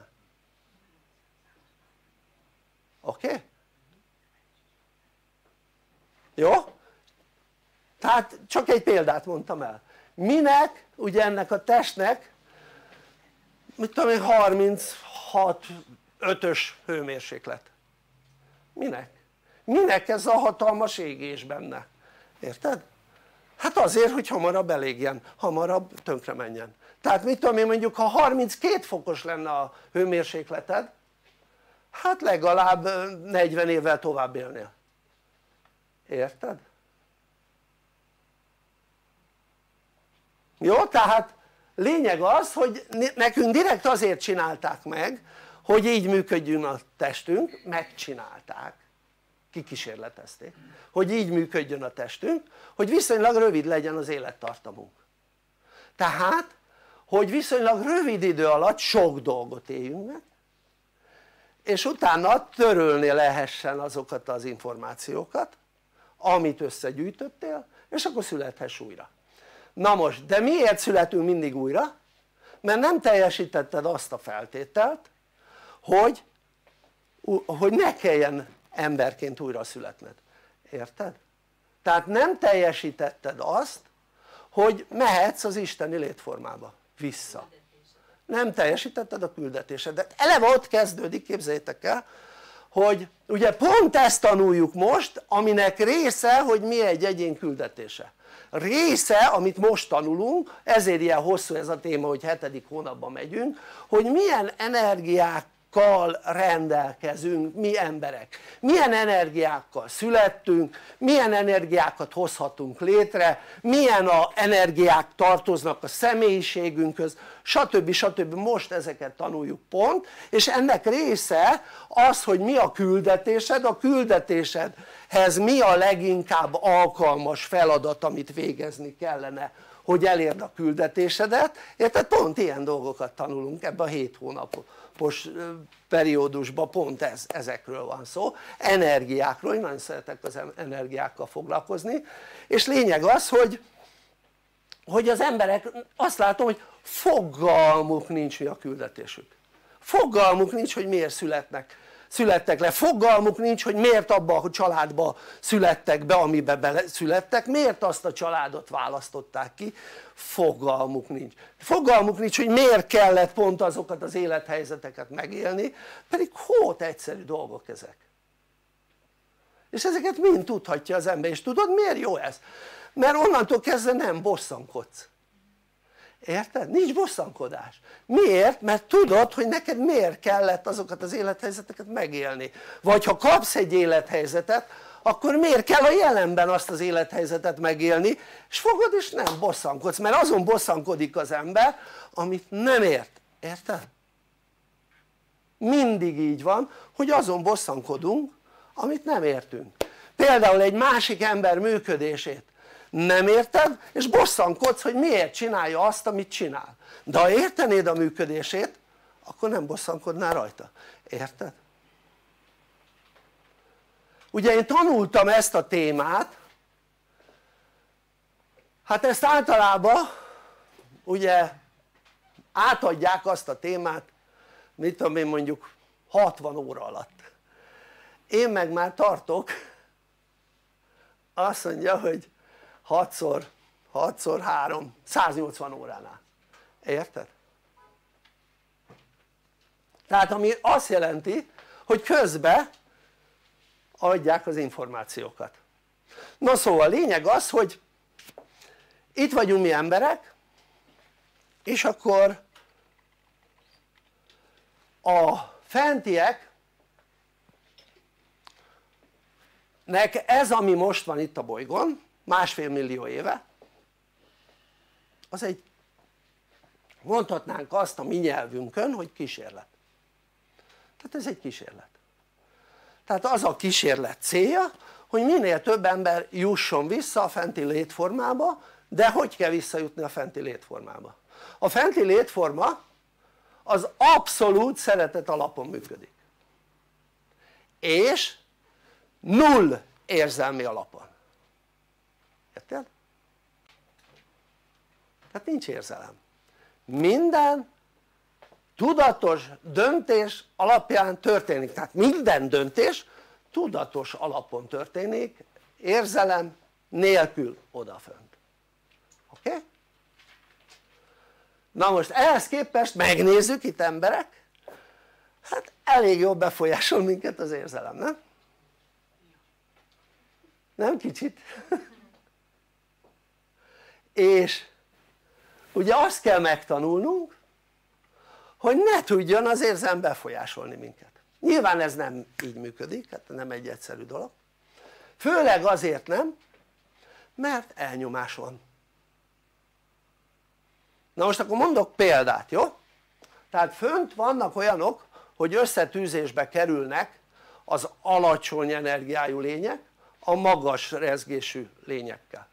Oké? Jó? Tehát csak egy példát mondtam el. Minek ugye ennek a testnek, mit tudom én, 36-5-ös hőmérséklet? Minek? Minek ez a hatalmas égés benne? Érted? Hát azért, hogy hamarabb elégjen, hamarabb tönkre menjen. Tehát mit tudom én, mondjuk ha 32 fokos lenne a hőmérsékleted, hát legalább 40 évvel tovább élnél. Érted? Jó? Tehát lényeg az, hogy nekünk direkt azért csinálták meg, hogy így működjön a testünk, megcsinálták, kikísérletezték, hogy így működjön a testünk, hogy viszonylag rövid legyen az élettartamunk. Tehát, hogy viszonylag rövid idő alatt sok dolgot éljünk meg, és utána törölni lehessen azokat az információkat, amit összegyűjtöttél, és akkor születhess újra. Na most, de miért születünk mindig újra? Mert nem teljesítetted azt a feltételt, hogy ne kelljen emberként újra születned, érted? Tehát nem teljesítetted azt, hogy mehetsz az isteni létformába vissza, nem teljesítetted a küldetésedet. Eleve ott kezdődik, képzeljétek el, hogy ugye pont ezt tanuljuk most, aminek része, hogy mi egy egyén küldetése. Része, amit most tanulunk, ezért ilyen hosszú ez a téma, hogy 7. hónapban megyünk, hogy milyen energiákkal rendelkezünk mi emberek, milyen energiákkal születtünk, milyen energiákat hozhatunk létre, milyen energiák tartoznak a személyiségünkhöz, stb. Stb. Most ezeket tanuljuk pont, és ennek része az, hogy mi a küldetésed, a küldetésedhez mi a leginkább alkalmas feladat, amit végezni kellene, hogy elérd a küldetésedet, érted? Pont ilyen dolgokat tanulunk ebben a 7 hónapos periódusban, pont ezekről van szó, energiákról. Én nagyon szeretek az energiákkal foglalkozni, és lényeg az, hogy az emberek, azt látom, hogy fogalmuk nincs mi a küldetésük, fogalmuk nincs, hogy miért születtek le, fogalmuk nincs, hogy miért abba a családba születtek be, amiben beleszülettek, miért azt a családot választották ki, fogalmuk nincs, hogy miért kellett pont azokat az élethelyzeteket megélni, pedig hót egyszerű dolgok ezek, és ezeket mind tudhatja az ember. És tudod miért jó ez? Mert onnantól kezdve nem bosszankodsz, érted? Nincs bosszankodás. Miért? Mert tudod, hogy neked miért kellett azokat az élethelyzeteket megélni, vagy ha kapsz egy élethelyzetet, akkor miért kell a jelenben azt az élethelyzetet megélni, és fogod, és nem bosszankodsz, mert azon bosszankodik az ember, amit nem ért, érted? Mindig így van, hogy azon bosszankodunk, amit nem értünk. Például egy másik ember működését nem érted, és bosszankodsz, hogy miért csinálja azt, amit csinál. De ha értenéd a működését, akkor nem bosszankodnál rajta, érted? Ugye én tanultam ezt a témát, hát ezt általában ugye átadják azt a témát, mit tudom én, mondjuk 60 óra alatt. Én meg már tartok, azt mondja, hogy 6x3, 180 óránál, érted? Tehát ami azt jelenti, hogy közben adják az információkat. Na szóval a lényeg az, hogy itt vagyunk mi emberek, és akkor a fentieknek ez, ami most van itt a bolygón, 1,5 millió éve, az egy, mondhatnánk azt a mi nyelvünkön, hogy kísérlet. Tehát ez egy kísérlet. Tehát az a kísérlet célja, hogy minél több ember jusson vissza a fenti létformába. De hogy kell visszajutni a fenti létformába? A fenti létforma az abszolút szeretet alapon működik, és null érzelmi alapon, érted? Tehát nincs érzelem, minden tudatos döntés alapján történik, tehát minden döntés tudatos alapon történik, érzelem nélkül odafönt, oké? Okay? Na most ehhez képest megnézzük itt emberek, hát elég jól befolyásol minket az érzelem, nem? Nem kicsit? És ugye azt kell megtanulnunk, hogy ne tudjon az érzelem befolyásolni minket. Nyilván ez nem így működik, hát nem egy egyszerű dolog, főleg azért nem, mert elnyomás van. Na most akkor mondok példát, jó? Tehát fönt vannak olyanok, hogy összetűzésbe kerülnek az alacsony energiájú lények a magas rezgésű lényekkel,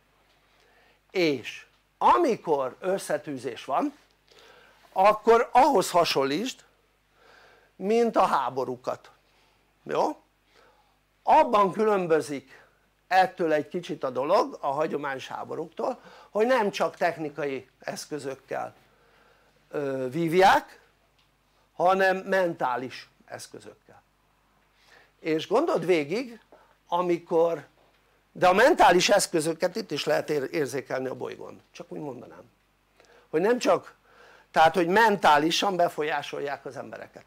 és amikor összetűzés van akkor ahhoz hasonlítsd mint a háborúkat, jó? Abban különbözik ettől egy kicsit a dolog a hagyományos háborúktól, hogy nem csak technikai eszközökkel vívják, hanem mentális eszközökkel. És gondold végig, amikor, de a mentális eszközöket itt is lehet érzékelni a bolygón, csak úgy mondanám, hogy nem csak, tehát hogy mentálisan befolyásolják az embereket,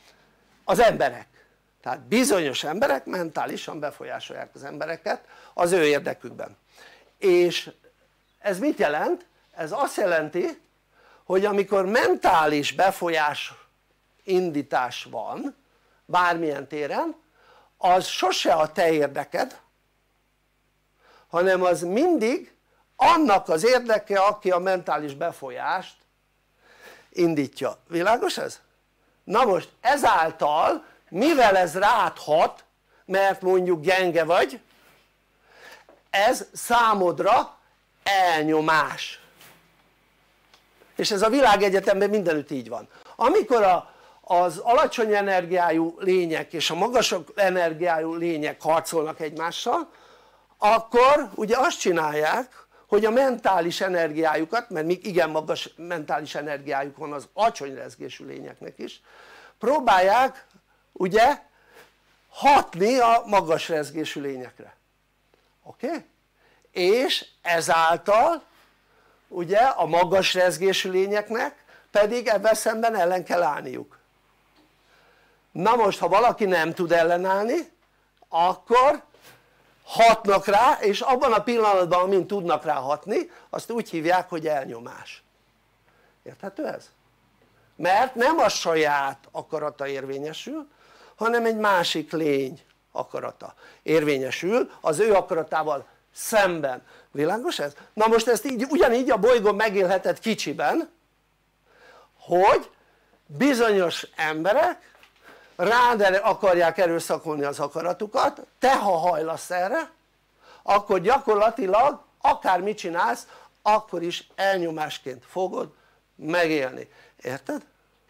tehát bizonyos emberek mentálisan befolyásolják az embereket az ő érdekükben. És ez mit jelent? Ez azt jelenti, hogy amikor mentális befolyás indítás van bármilyen téren, az sose a te érdeked, hanem az mindig annak az érdeke, aki a mentális befolyást indítja. Világos ez? Na most ezáltal, mivel ez rád hat, mert mondjuk gyenge vagy, ez számodra elnyomás. És ez a világegyetemben mindenütt így van. Amikor az alacsony energiájú lények és a magas energiájú lények harcolnak egymással, akkor ugye azt csinálják, hogy a mentális energiájukat, mert még igen magas mentális energiájuk van az alacsony rezgésű lényeknek is, próbálják ugye hatni a magas rezgésű lényekre, oké? És ezáltal ugye a magas rezgésű lényeknek pedig ebben szemben ellen kell állniuk. Na most ha valaki nem tud ellenállni akkor hatnak rá, és abban a pillanatban amint tudnak rá hatni azt úgy hívják hogy elnyomás. Érthető ez? Mert nem a saját akarata érvényesül, hanem egy másik lény akarata érvényesül az ő akaratával szemben. Világos ez? Na most ezt így, ugyanígy a bolygón megélheted kicsiben, hogy bizonyos emberek rád akarják erőszakolni az akaratukat, te ha hajlasz erre, akkor gyakorlatilag akármit csinálsz, akkor is elnyomásként fogod megélni. Érted?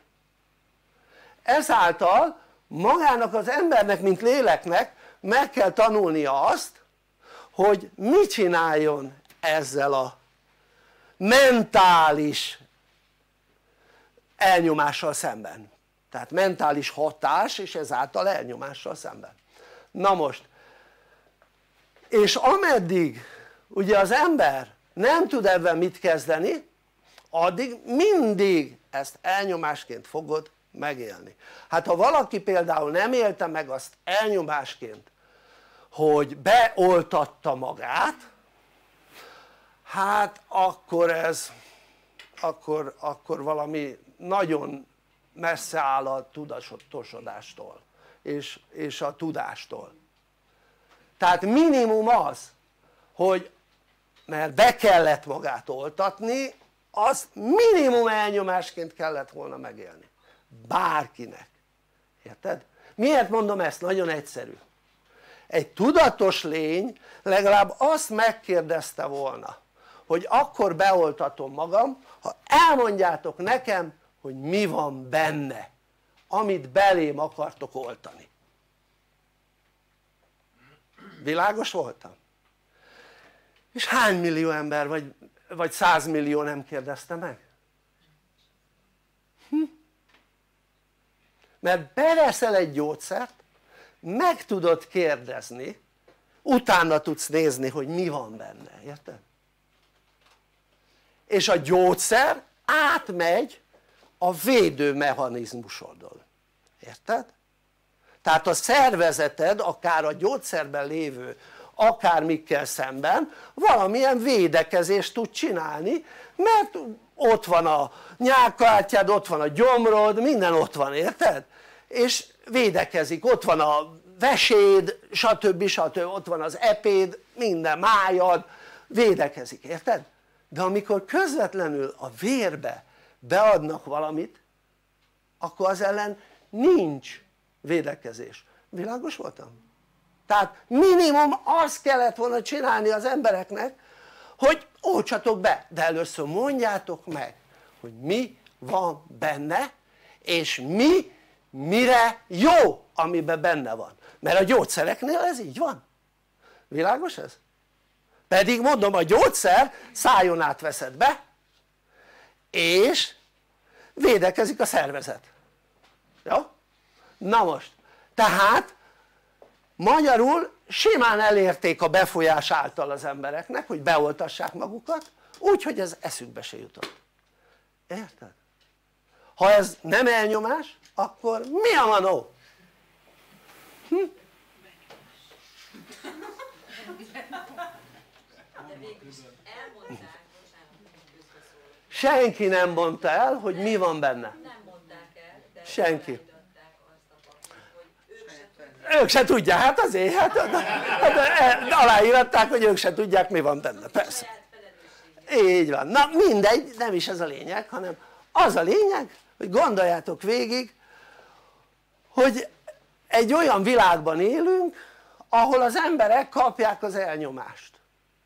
Ezáltal magának az embernek mint léleknek meg kell tanulnia azt, hogy mit csináljon ezzel a mentális elnyomással szemben, tehát mentális hatás és ezáltal elnyomással szemben. Na most, és ameddig ugye az ember nem tud ebben mit kezdeni, addig mindig ezt elnyomásként fogod megélni. Hát ha valaki például nem élte meg azt elnyomásként, hogy beoltatta magát, hát akkor ez akkor valami nagyon messze áll a tudatosodástól és a tudástól. Tehát minimum az, hogy mert be kellett magát oltatni, azt minimum elnyomásként kellett volna megélni bárkinek, érted? Miért mondom ezt? Nagyon egyszerű. Egy tudatos lény legalább azt megkérdezte volna, hogy akkor beoltatom magam, ha elmondjátok nekem, hogy mi van benne, amit belém akartok oltani. Világos voltam? És hány millió ember vagy 100 millió nem kérdezte meg? Mert beveszel egy gyógyszert, meg tudod kérdezni, utána tudsz nézni, hogy mi van benne, érted? És a gyógyszer átmegy a védőmechanizmusodon, érted? Tehát a szervezeted akár a gyógyszerben lévő akármikkel szemben valamilyen védekezést tud csinálni, mert ott van a nyálkahártyád, ott van a gyomrod, minden ott van, érted? És védekezik, ott van a veséd, stb. Ott van az epéd, minden májad, védekezik, érted? de amikor közvetlenül a vérbe beadnak valamit, akkor az ellen nincs védekezés. Világos voltam? Tehát minimum azt kellett volna csinálni az embereknek, hogy oltsatok be, de először mondjátok meg, hogy mi van benne, és mire jó, amiben benne van. Mert a gyógyszereknél ez így van. Világos ez? Pedig mondom, a gyógyszer szájon át veszed be, és védekezik a szervezet. Jó? Na most, tehát magyarul simán elérték a befolyás által az embereknek, hogy beoltassák magukat, úgyhogy ez eszükbe se jutott. Érted? Ha ez nem elnyomás, akkor mi a manó? Senki nem mondta el, hogy mi van benne. Senki. Ők se tudják, hát azért, hát aláíratták, hogy ők se tudják, mi van benne, persze. Így van, na mindegy, nem is ez a lényeg, hanem az a lényeg, hogy gondoljátok végig, hogy egy olyan világban élünk, ahol az emberek kapják az elnyomást.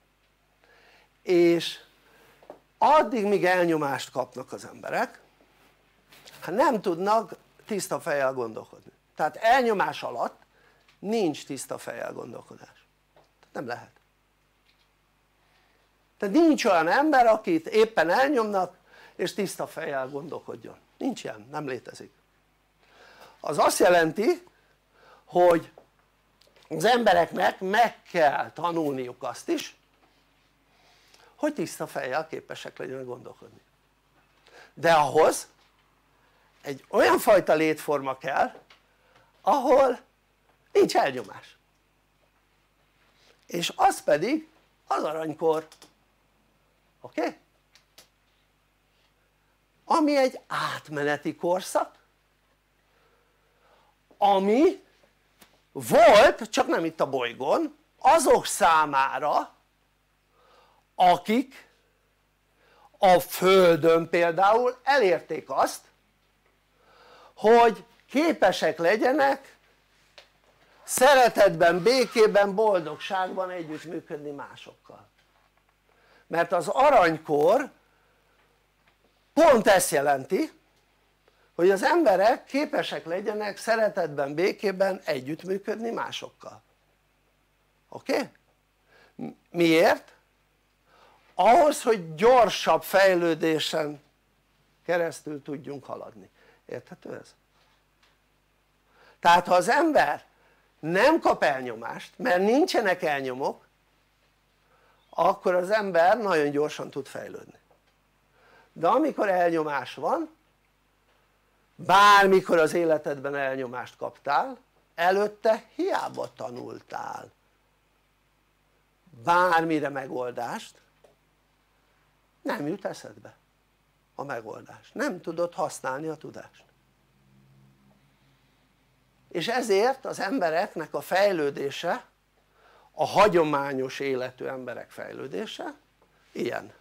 És addig, míg elnyomást kapnak az emberek, hát nem tudnak tiszta fejjel gondolkodni. Tehát elnyomás alatt nincs tiszta fejjel gondolkodás. Nem lehet. Tehát nincs olyan ember, akit éppen elnyomnak és tiszta fejjel gondolkodjon. Nincs ilyen, nem létezik. Az azt jelenti, hogy az embereknek meg kell tanulniuk azt is, hogy tiszta fejjel képesek legyenek gondolkodni. De ahhoz egy olyan fajta létforma kell, ahol nincs elnyomás. És az pedig az aranykor. Oké? Okay? Ami egy átmeneti korszak, ami volt, csak nem itt a bolygón, azok számára, akik a Földön például elérték azt, hogy képesek legyenek szeretetben, békében, boldogságban együttműködni másokkal. Mert az aranykor pont ezt jelenti, hogy az emberek képesek legyenek szeretetben, békében együttműködni másokkal. Oké? Okay? Miért? Ahhoz, hogy gyorsabb fejlődésen keresztül tudjunk haladni. Érthető ez? Tehát ha az ember nem kap elnyomást, mert nincsenek elnyomók, akkor az ember nagyon gyorsan tud fejlődni. De amikor elnyomás van, bármikor az életedben elnyomást kaptál, előtte hiába tanultál bármire megoldást, nem jut eszedbe a megoldás, nem tudod használni a tudást. És ezért az embereknek a fejlődése, a hagyományos életű emberek fejlődése ilyen.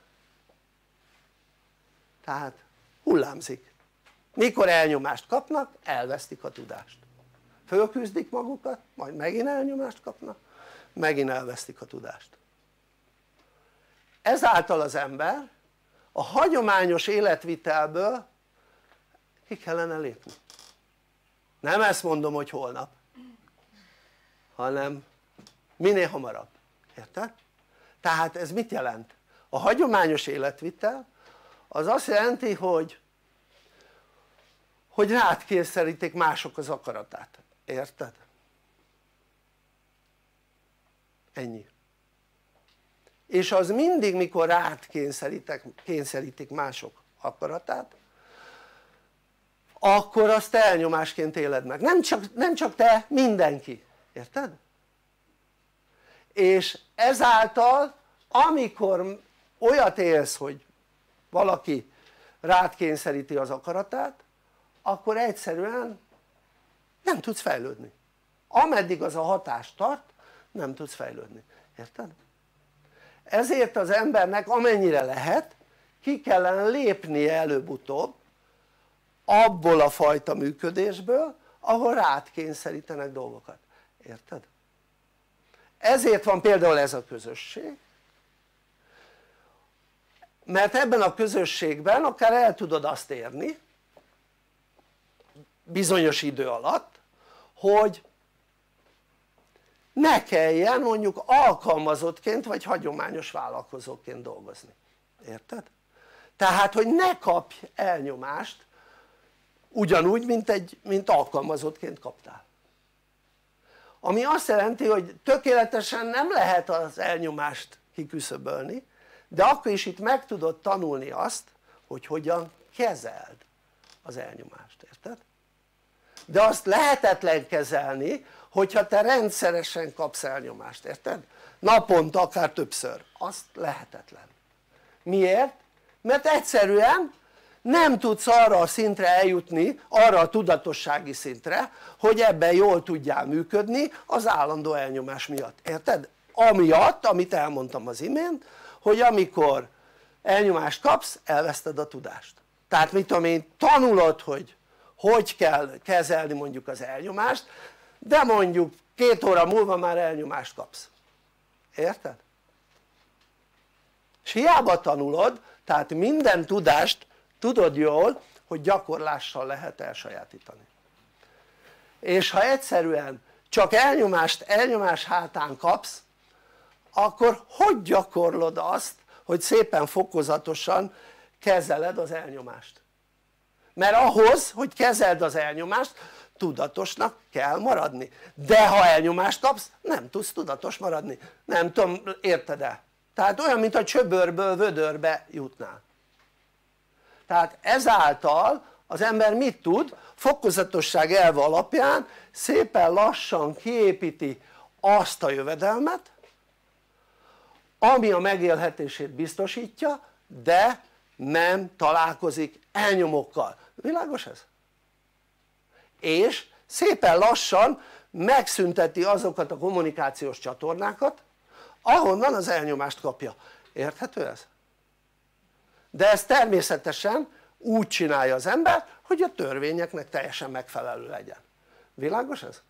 Tehát hullámzik. Mikor elnyomást kapnak, elvesztik a tudást. Fölküzdik magukat, majd megint elnyomást kapnak, megint elvesztik a tudást. Ezáltal az ember a hagyományos életvitelből ki kellene lépni. Nem ezt mondom, hogy holnap, hanem minél hamarabb. Érted? Tehát ez mit jelent? A hagyományos életvitel az azt jelenti, hogy rád kényszerítik mások az akaratát. Érted? Ennyi. És az mindig, mikor rád kényszerítik mások akaratát, akkor azt elnyomásként éled meg. Nem csak te, mindenki. Érted? És ezáltal, amikor olyat élsz, hogy valaki rád kényszeríti az akaratát, akkor egyszerűen nem tudsz fejlődni. Ameddig az a hatás tart, nem tudsz fejlődni. Érted? ezért az embernek amennyire lehet ki kellene lépnie előbb-utóbb abból a fajta működésből ahol rád kényszerítenek dolgokat, érted? Ezért van például ez a közösség, mert ebben a közösségben akár el tudod azt érni bizonyos idő alatt hogy ne kelljen mondjuk alkalmazottként vagy hagyományos vállalkozóként dolgozni, érted? Tehát hogy ne kapj elnyomást ugyanúgy mint alkalmazottként kaptál, ami azt jelenti hogy tökéletesen nem lehet az elnyomást kiküszöbölni, de akkor is itt meg tudod tanulni azt hogy hogyan kezeld az elnyomást, érted? De azt lehetetlen kezelni hogyha te rendszeresen kapsz elnyomást, érted? Naponta akár többször, azt lehetetlen. Miért? Mert egyszerűen nem tudsz arra a szintre eljutni, arra a tudatossági szintre hogy ebben jól tudjál működni az állandó elnyomás miatt, érted? Amiatt amit elmondtam az imént hogy amikor elnyomást kapsz elveszted a tudást, tehát mit tudom én tanulod hogy kell kezelni mondjuk az elnyomást de mondjuk 2 óra múlva már elnyomást kapsz, érted? És hiába tanulod, tehát minden tudást tudod jól hogy gyakorlással lehet elsajátítani, és ha egyszerűen csak elnyomás hátán kapsz akkor hogy gyakorlod azt hogy szépen fokozatosan kezeled az elnyomást? Mert ahhoz hogy kezeld az elnyomást tudatosnak kell maradni, de ha elnyomást kapsz nem tudsz tudatos maradni, nem tudom érted-e? Tehát olyan mint a csöbörből vödörbe jutnál. Tehát ezáltal az ember mit tud? Fokozatosság elve alapján szépen lassan kiépíti azt a jövedelmet ami a megélhetését biztosítja de nem találkozik elnyomókkal, világos ez? És szépen lassan megszünteti azokat a kommunikációs csatornákat ahonnan az elnyomást kapja, érthető ez? de ez természetesen úgy csinálja az ember hogy a törvényeknek teljesen megfelelő legyen, világos ez?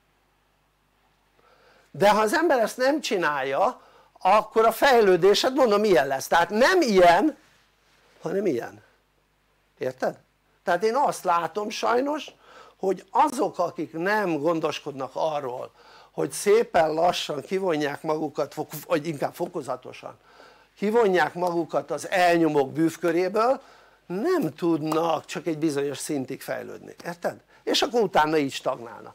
de ha az ember ezt nem csinálja akkor a fejlődésed mondom ilyen lesz, tehát nem ilyen hanem ilyen, érted? tehát én azt látom sajnos hogy azok akik nem gondoskodnak arról hogy szépen lassan kivonják magukat vagy inkább fokozatosan kivonják magukat az elnyomók bűvköréből nem tudnak csak egy bizonyos szintig fejlődni, érted? és akkor utána így stagnálnak.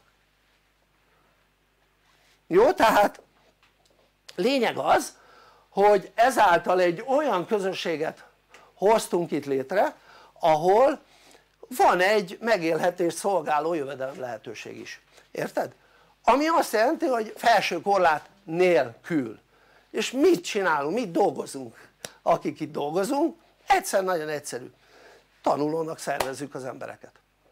Jó, tehát lényeg az hogy ezáltal egy olyan közösséget hoztunk itt létre ahol van egy megélhetést szolgáló jövedelem lehetőség is, érted? ami azt jelenti hogy felső korlát nélkül. És mit csinálunk, mit dolgozunk? akik itt dolgozunk nagyon egyszerű, tanulónak szervezzük az embereket,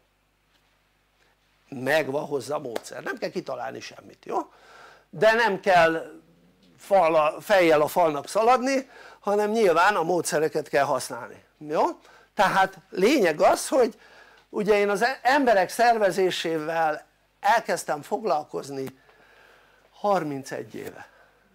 megvan hozzá a módszer, nem kell kitalálni semmit, jó? de nem kell fejjel a falnak szaladni hanem nyilván a módszereket kell használni, jó? tehát lényeg az hogy ugye én az emberek szervezésével elkezdtem foglalkozni 31 éve,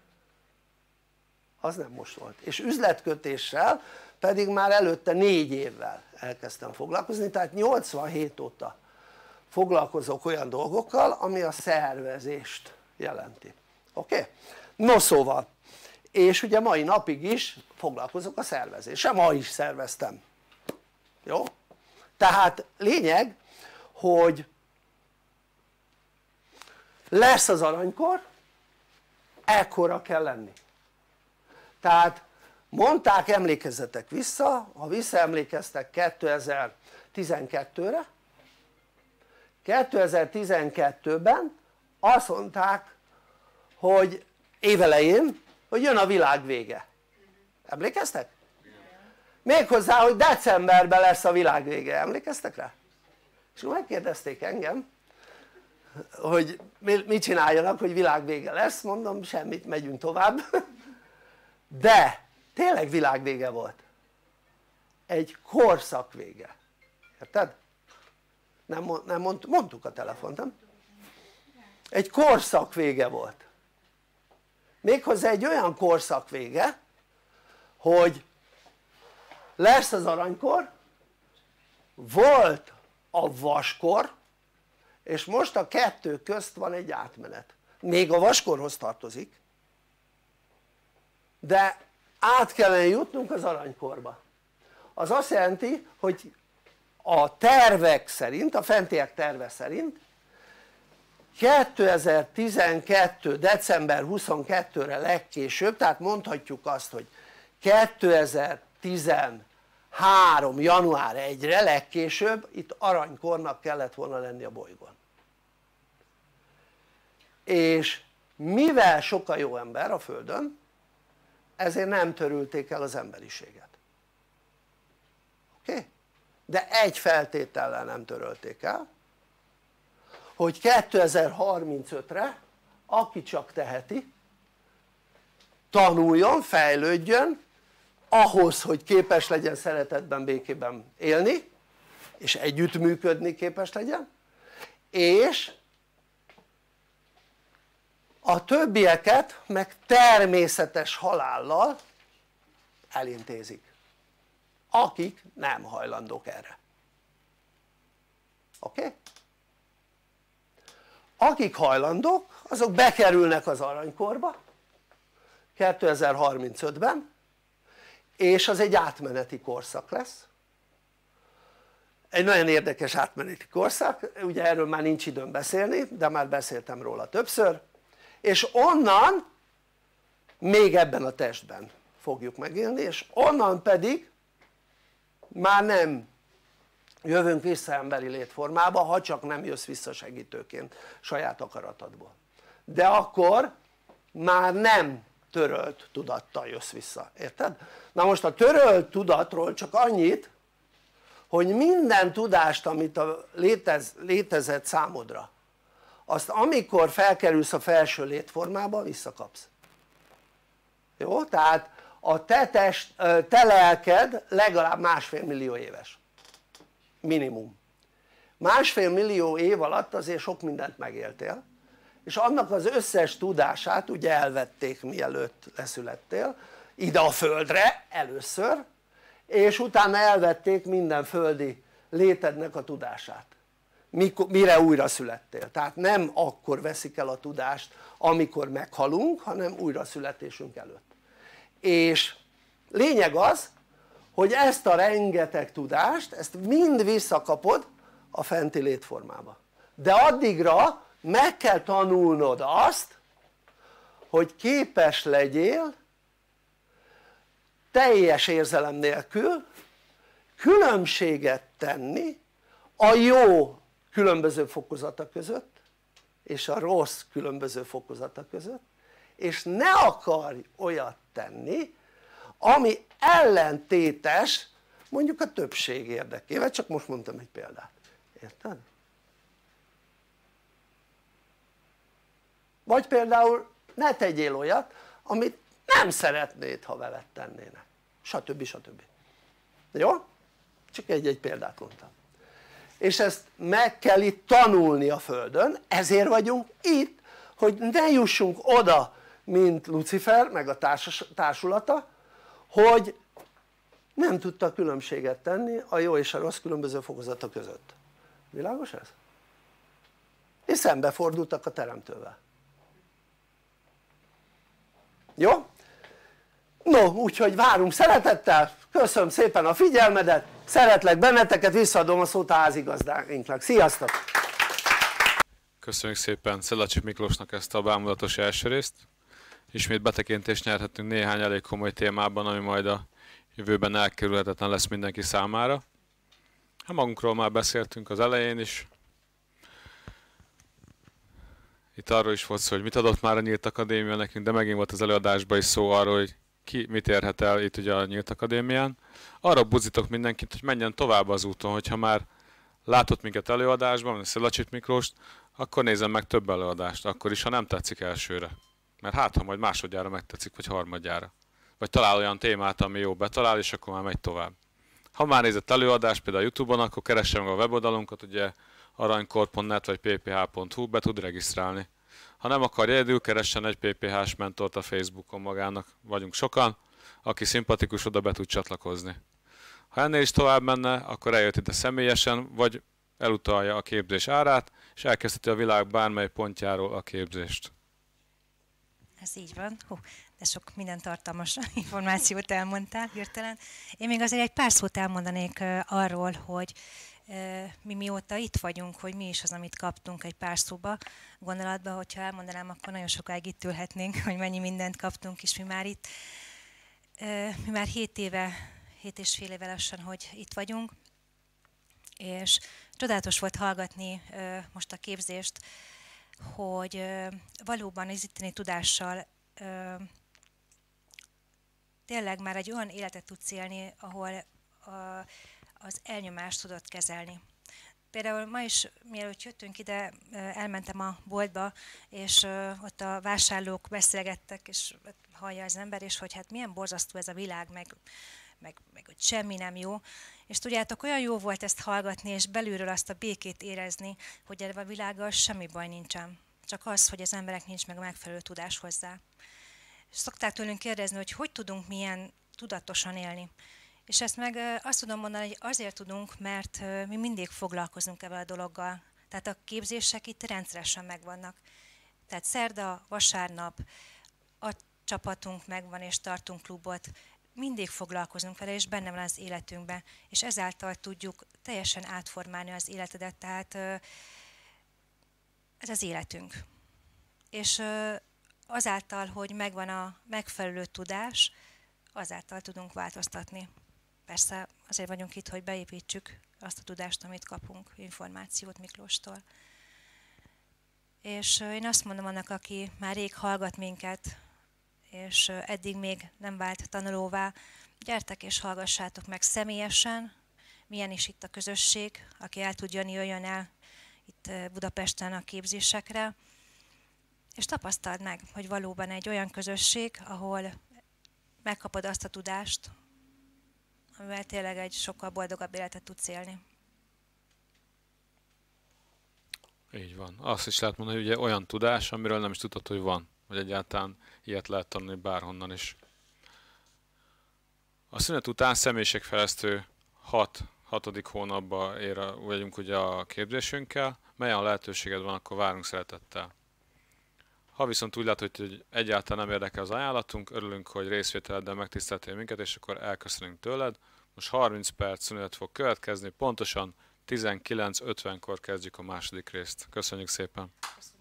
az nem most volt, és üzletkötéssel pedig már előtte 4 évvel elkezdtem foglalkozni, tehát 87 óta foglalkozok olyan dolgokkal ami a szervezést jelenti, oké? no szóval, és ugye mai napig is foglalkozok a szervezéssel, ma is szerveztem, jó? tehát lényeg hogy lesz az aranykor ekkora kell lenni, tehát mondták emlékezzetek vissza, ha visszaemlékeztek 2012-re 2012-ben azt mondták hogy évelején hogy jön a világ vége, emlékeztek? méghozzá hogy decemberben lesz a világ vége, emlékeztek rá? és megkérdezték engem hogy mit csináljanak hogy világ vége lesz, mondom semmit, megyünk tovább de tényleg világvége volt, egy korszak vége, érted? Nem mondtuk a telefont, nem? Egy korszak vége volt, méghozzá egy olyan korszak vége, hogy lesz az aranykor, volt a vaskor, és most a kettő közt van egy átmenet, még a vaskorhoz tartozik, de át kellene jutnunk az aranykorba. Az azt jelenti, hogy a tervek szerint, a fentiek terve szerint 2012. december 22-re legkésőbb, tehát mondhatjuk azt, hogy 2013. január 1-re legkésőbb itt aranykornak kellett volna lenni a bolygón. És mivel sok a jó ember a Földön, ezért nem törülték el az emberiséget, oké? De egy feltétellel nem törölték el, hogy 2035-re aki csak teheti, tanuljon, fejlődjön ahhoz, hogy képes legyen szeretetben, békében élni és együttműködni képes legyen, és a többieket meg természetes halállal elintézik, akik nem hajlandók erre, oké? Akik hajlandók azok bekerülnek az aranykorba 2035-ben, és az egy átmeneti korszak lesz, egy nagyon érdekes átmeneti korszak, ugye erről már nincs időm beszélni, de már beszéltem róla többször, és onnan még ebben a testben fogjuk megélni, és onnan pedig már nem jövünk vissza emberi létformába, ha csak nem jössz vissza segítőként saját akaratodból, de akkor már nem törölt tudattal jössz vissza, érted? Na most a törölt tudatról csak annyit, hogy minden tudást amit létezett számodra, azt amikor felkerülsz a felső létformába visszakapsz, jó? Tehát a te lelked legalább 1,5 millió éves minimum, 1,5 millió év alatt azért sok mindent megéltél, és annak az összes tudását ugye elvették mielőtt leszülettél ide a földre először, és utána elvették minden földi létednek a tudását mire újra születtél, tehát nem akkor veszik el a tudást amikor meghalunk, hanem újra születésünk előtt. És lényeg az, hogy ezt a rengeteg tudást, ezt mind visszakapod a fenti létformába, de addigra meg kell tanulnod azt, hogy képes legyél teljes érzelem nélkül különbséget tenni a jó különböző fokozata között és a rossz különböző fokozata között, és ne akarj olyat tenni ami ellentétes mondjuk a többség érdekével, csak most mondtam egy példát, érted? Vagy például ne tegyél olyat amit nem szeretnéd ha veled tennének, stb. Stb. Jó? Csak egy példát mondtam, és ezt meg kell itt tanulni a Földön, ezért vagyunk itt, hogy ne jussunk oda mint Lucifer meg a társulata, hogy nem tudta különbséget tenni a jó és a rossz különböző fokozata között. Világos ez? És szembefordultak a teremtővel. Jó? No, úgyhogy várunk szeretettel, köszönöm szépen a figyelmedet, szeretlek benneteket, visszaadom a szót a házigazdáinknak. Sziasztok! Köszönjük szépen Szilágyi Miklósnak ezt a bámulatos első részt. Ismét betekintést nyerhetünk néhány elég komoly témában, ami majd a jövőben elkerülhetetlen lesz mindenki számára. Hát magunkról már beszéltünk az elején is. Itt arról is volt szó, hogy mit adott már a Nyílt Akadémia nekünk, de megint volt az előadásban is szó arról, hogy ki mit érhet el itt ugye a Nyílt Akadémián. Arra buzdítok mindenkit, hogy menjen tovább az úton, hogyha már látott minket előadásban, mint Szilágyi Miklóst, akkor nézzen meg több előadást, akkor is, ha nem tetszik elsőre. Mert hát, ha majd másodjára megtetszik, vagy harmadjára. vagy talál olyan témát, ami jó betalál, és akkor már megy tovább. Ha már nézett előadást, például a YouTube-on, akkor keresse meg a weboldalunkat, ugye aranykor.net vagy pph.hu, be tud regisztrálni. Ha nem akarja egyedül, keressen egy PPH-s mentort a Facebookon magának. Vagyunk sokan, aki szimpatikus, oda be tud csatlakozni. Ha ennél is tovább menne, akkor eljött ide személyesen, vagy elutalja a képzés árát, és elkezdheti a világ bármely pontjáról a képzést. Ez így van. De sok minden tartalmas információt elmondtál hirtelen. Én még azért egy pár szót elmondanék arról, hogy mi mióta itt vagyunk, hogy mi is az, amit kaptunk egy pár szóba. Gondolatban, hogyha elmondanám, akkor nagyon sokáig itt ülhetnénk, hogy mennyi mindent kaptunk, és mi már itt. Mi már 7 és fél éve lassan, hogy itt vagyunk, és csodálatos volt hallgatni most a képzést, hogy valóban az itteni tudással tényleg már egy olyan életet tudsz élni, ahol az elnyomást tudod kezelni. Például ma is, mielőtt jöttünk ide, elmentem a boltba, és ott a vásárlók beszélgettek, és hallja az ember, és hogy hát milyen borzasztó ez a világ, meg hogy semmi nem jó. És tudjátok, olyan jó volt ezt hallgatni, és belülről azt a békét érezni, hogy ebben a világgal semmi baj nincsen. Csak az, hogy az emberek nincs meg a megfelelő tudás hozzá. És szokták tőlünk kérdezni, hogy tudunk milyen tudatosan élni. És ezt meg azt tudom mondani, hogy azért tudunk, mert mi mindig foglalkozunk ebben a dologgal. Tehát a képzések itt rendszeresen megvannak. Tehát szerda, vasárnap a csapatunk megvan, és tartunk klubot. Mindig foglalkozunk vele, és benne van az életünkben. És ezáltal tudjuk teljesen átformálni az életedet. Tehát ez az életünk. És azáltal, hogy megvan a megfelelő tudás, azáltal tudunk változtatni. Persze azért vagyunk itt, hogy beépítsük azt a tudást, amit kapunk, információt Miklóstól. És én azt mondom annak, aki már rég hallgat minket, és eddig még nem vált tanulóvá, gyertek és hallgassátok meg személyesen, milyen is itt a közösség, aki el tud jönni, jöjjön el itt Budapesten a képzésekre, és tapasztald meg, hogy valóban egy olyan közösség, ahol megkapod azt a tudást, amivel tényleg egy sokkal boldogabb életet tudsz élni. Így van. Azt is lehet mondani, hogy ugye olyan tudás, amiről nem is tudtad, hogy van. Vagy egyáltalán ilyet lehet tanulni bárhonnan is. A szünet után személyiségfejlesztő 6. hónapban vagyunk ugye a képzésünkkel. Melyen a lehetőséged van, akkor várunk szeretettel. Ha viszont úgy látod, hogy egyáltalán nem érdekel az ajánlatunk, örülünk, hogy részvételeddel megtiszteltél minket, és akkor elköszönünk tőled. Most 30 perc szünet fog következni, pontosan 19:50-kor kezdjük a második részt. Köszönjük szépen! Köszönöm.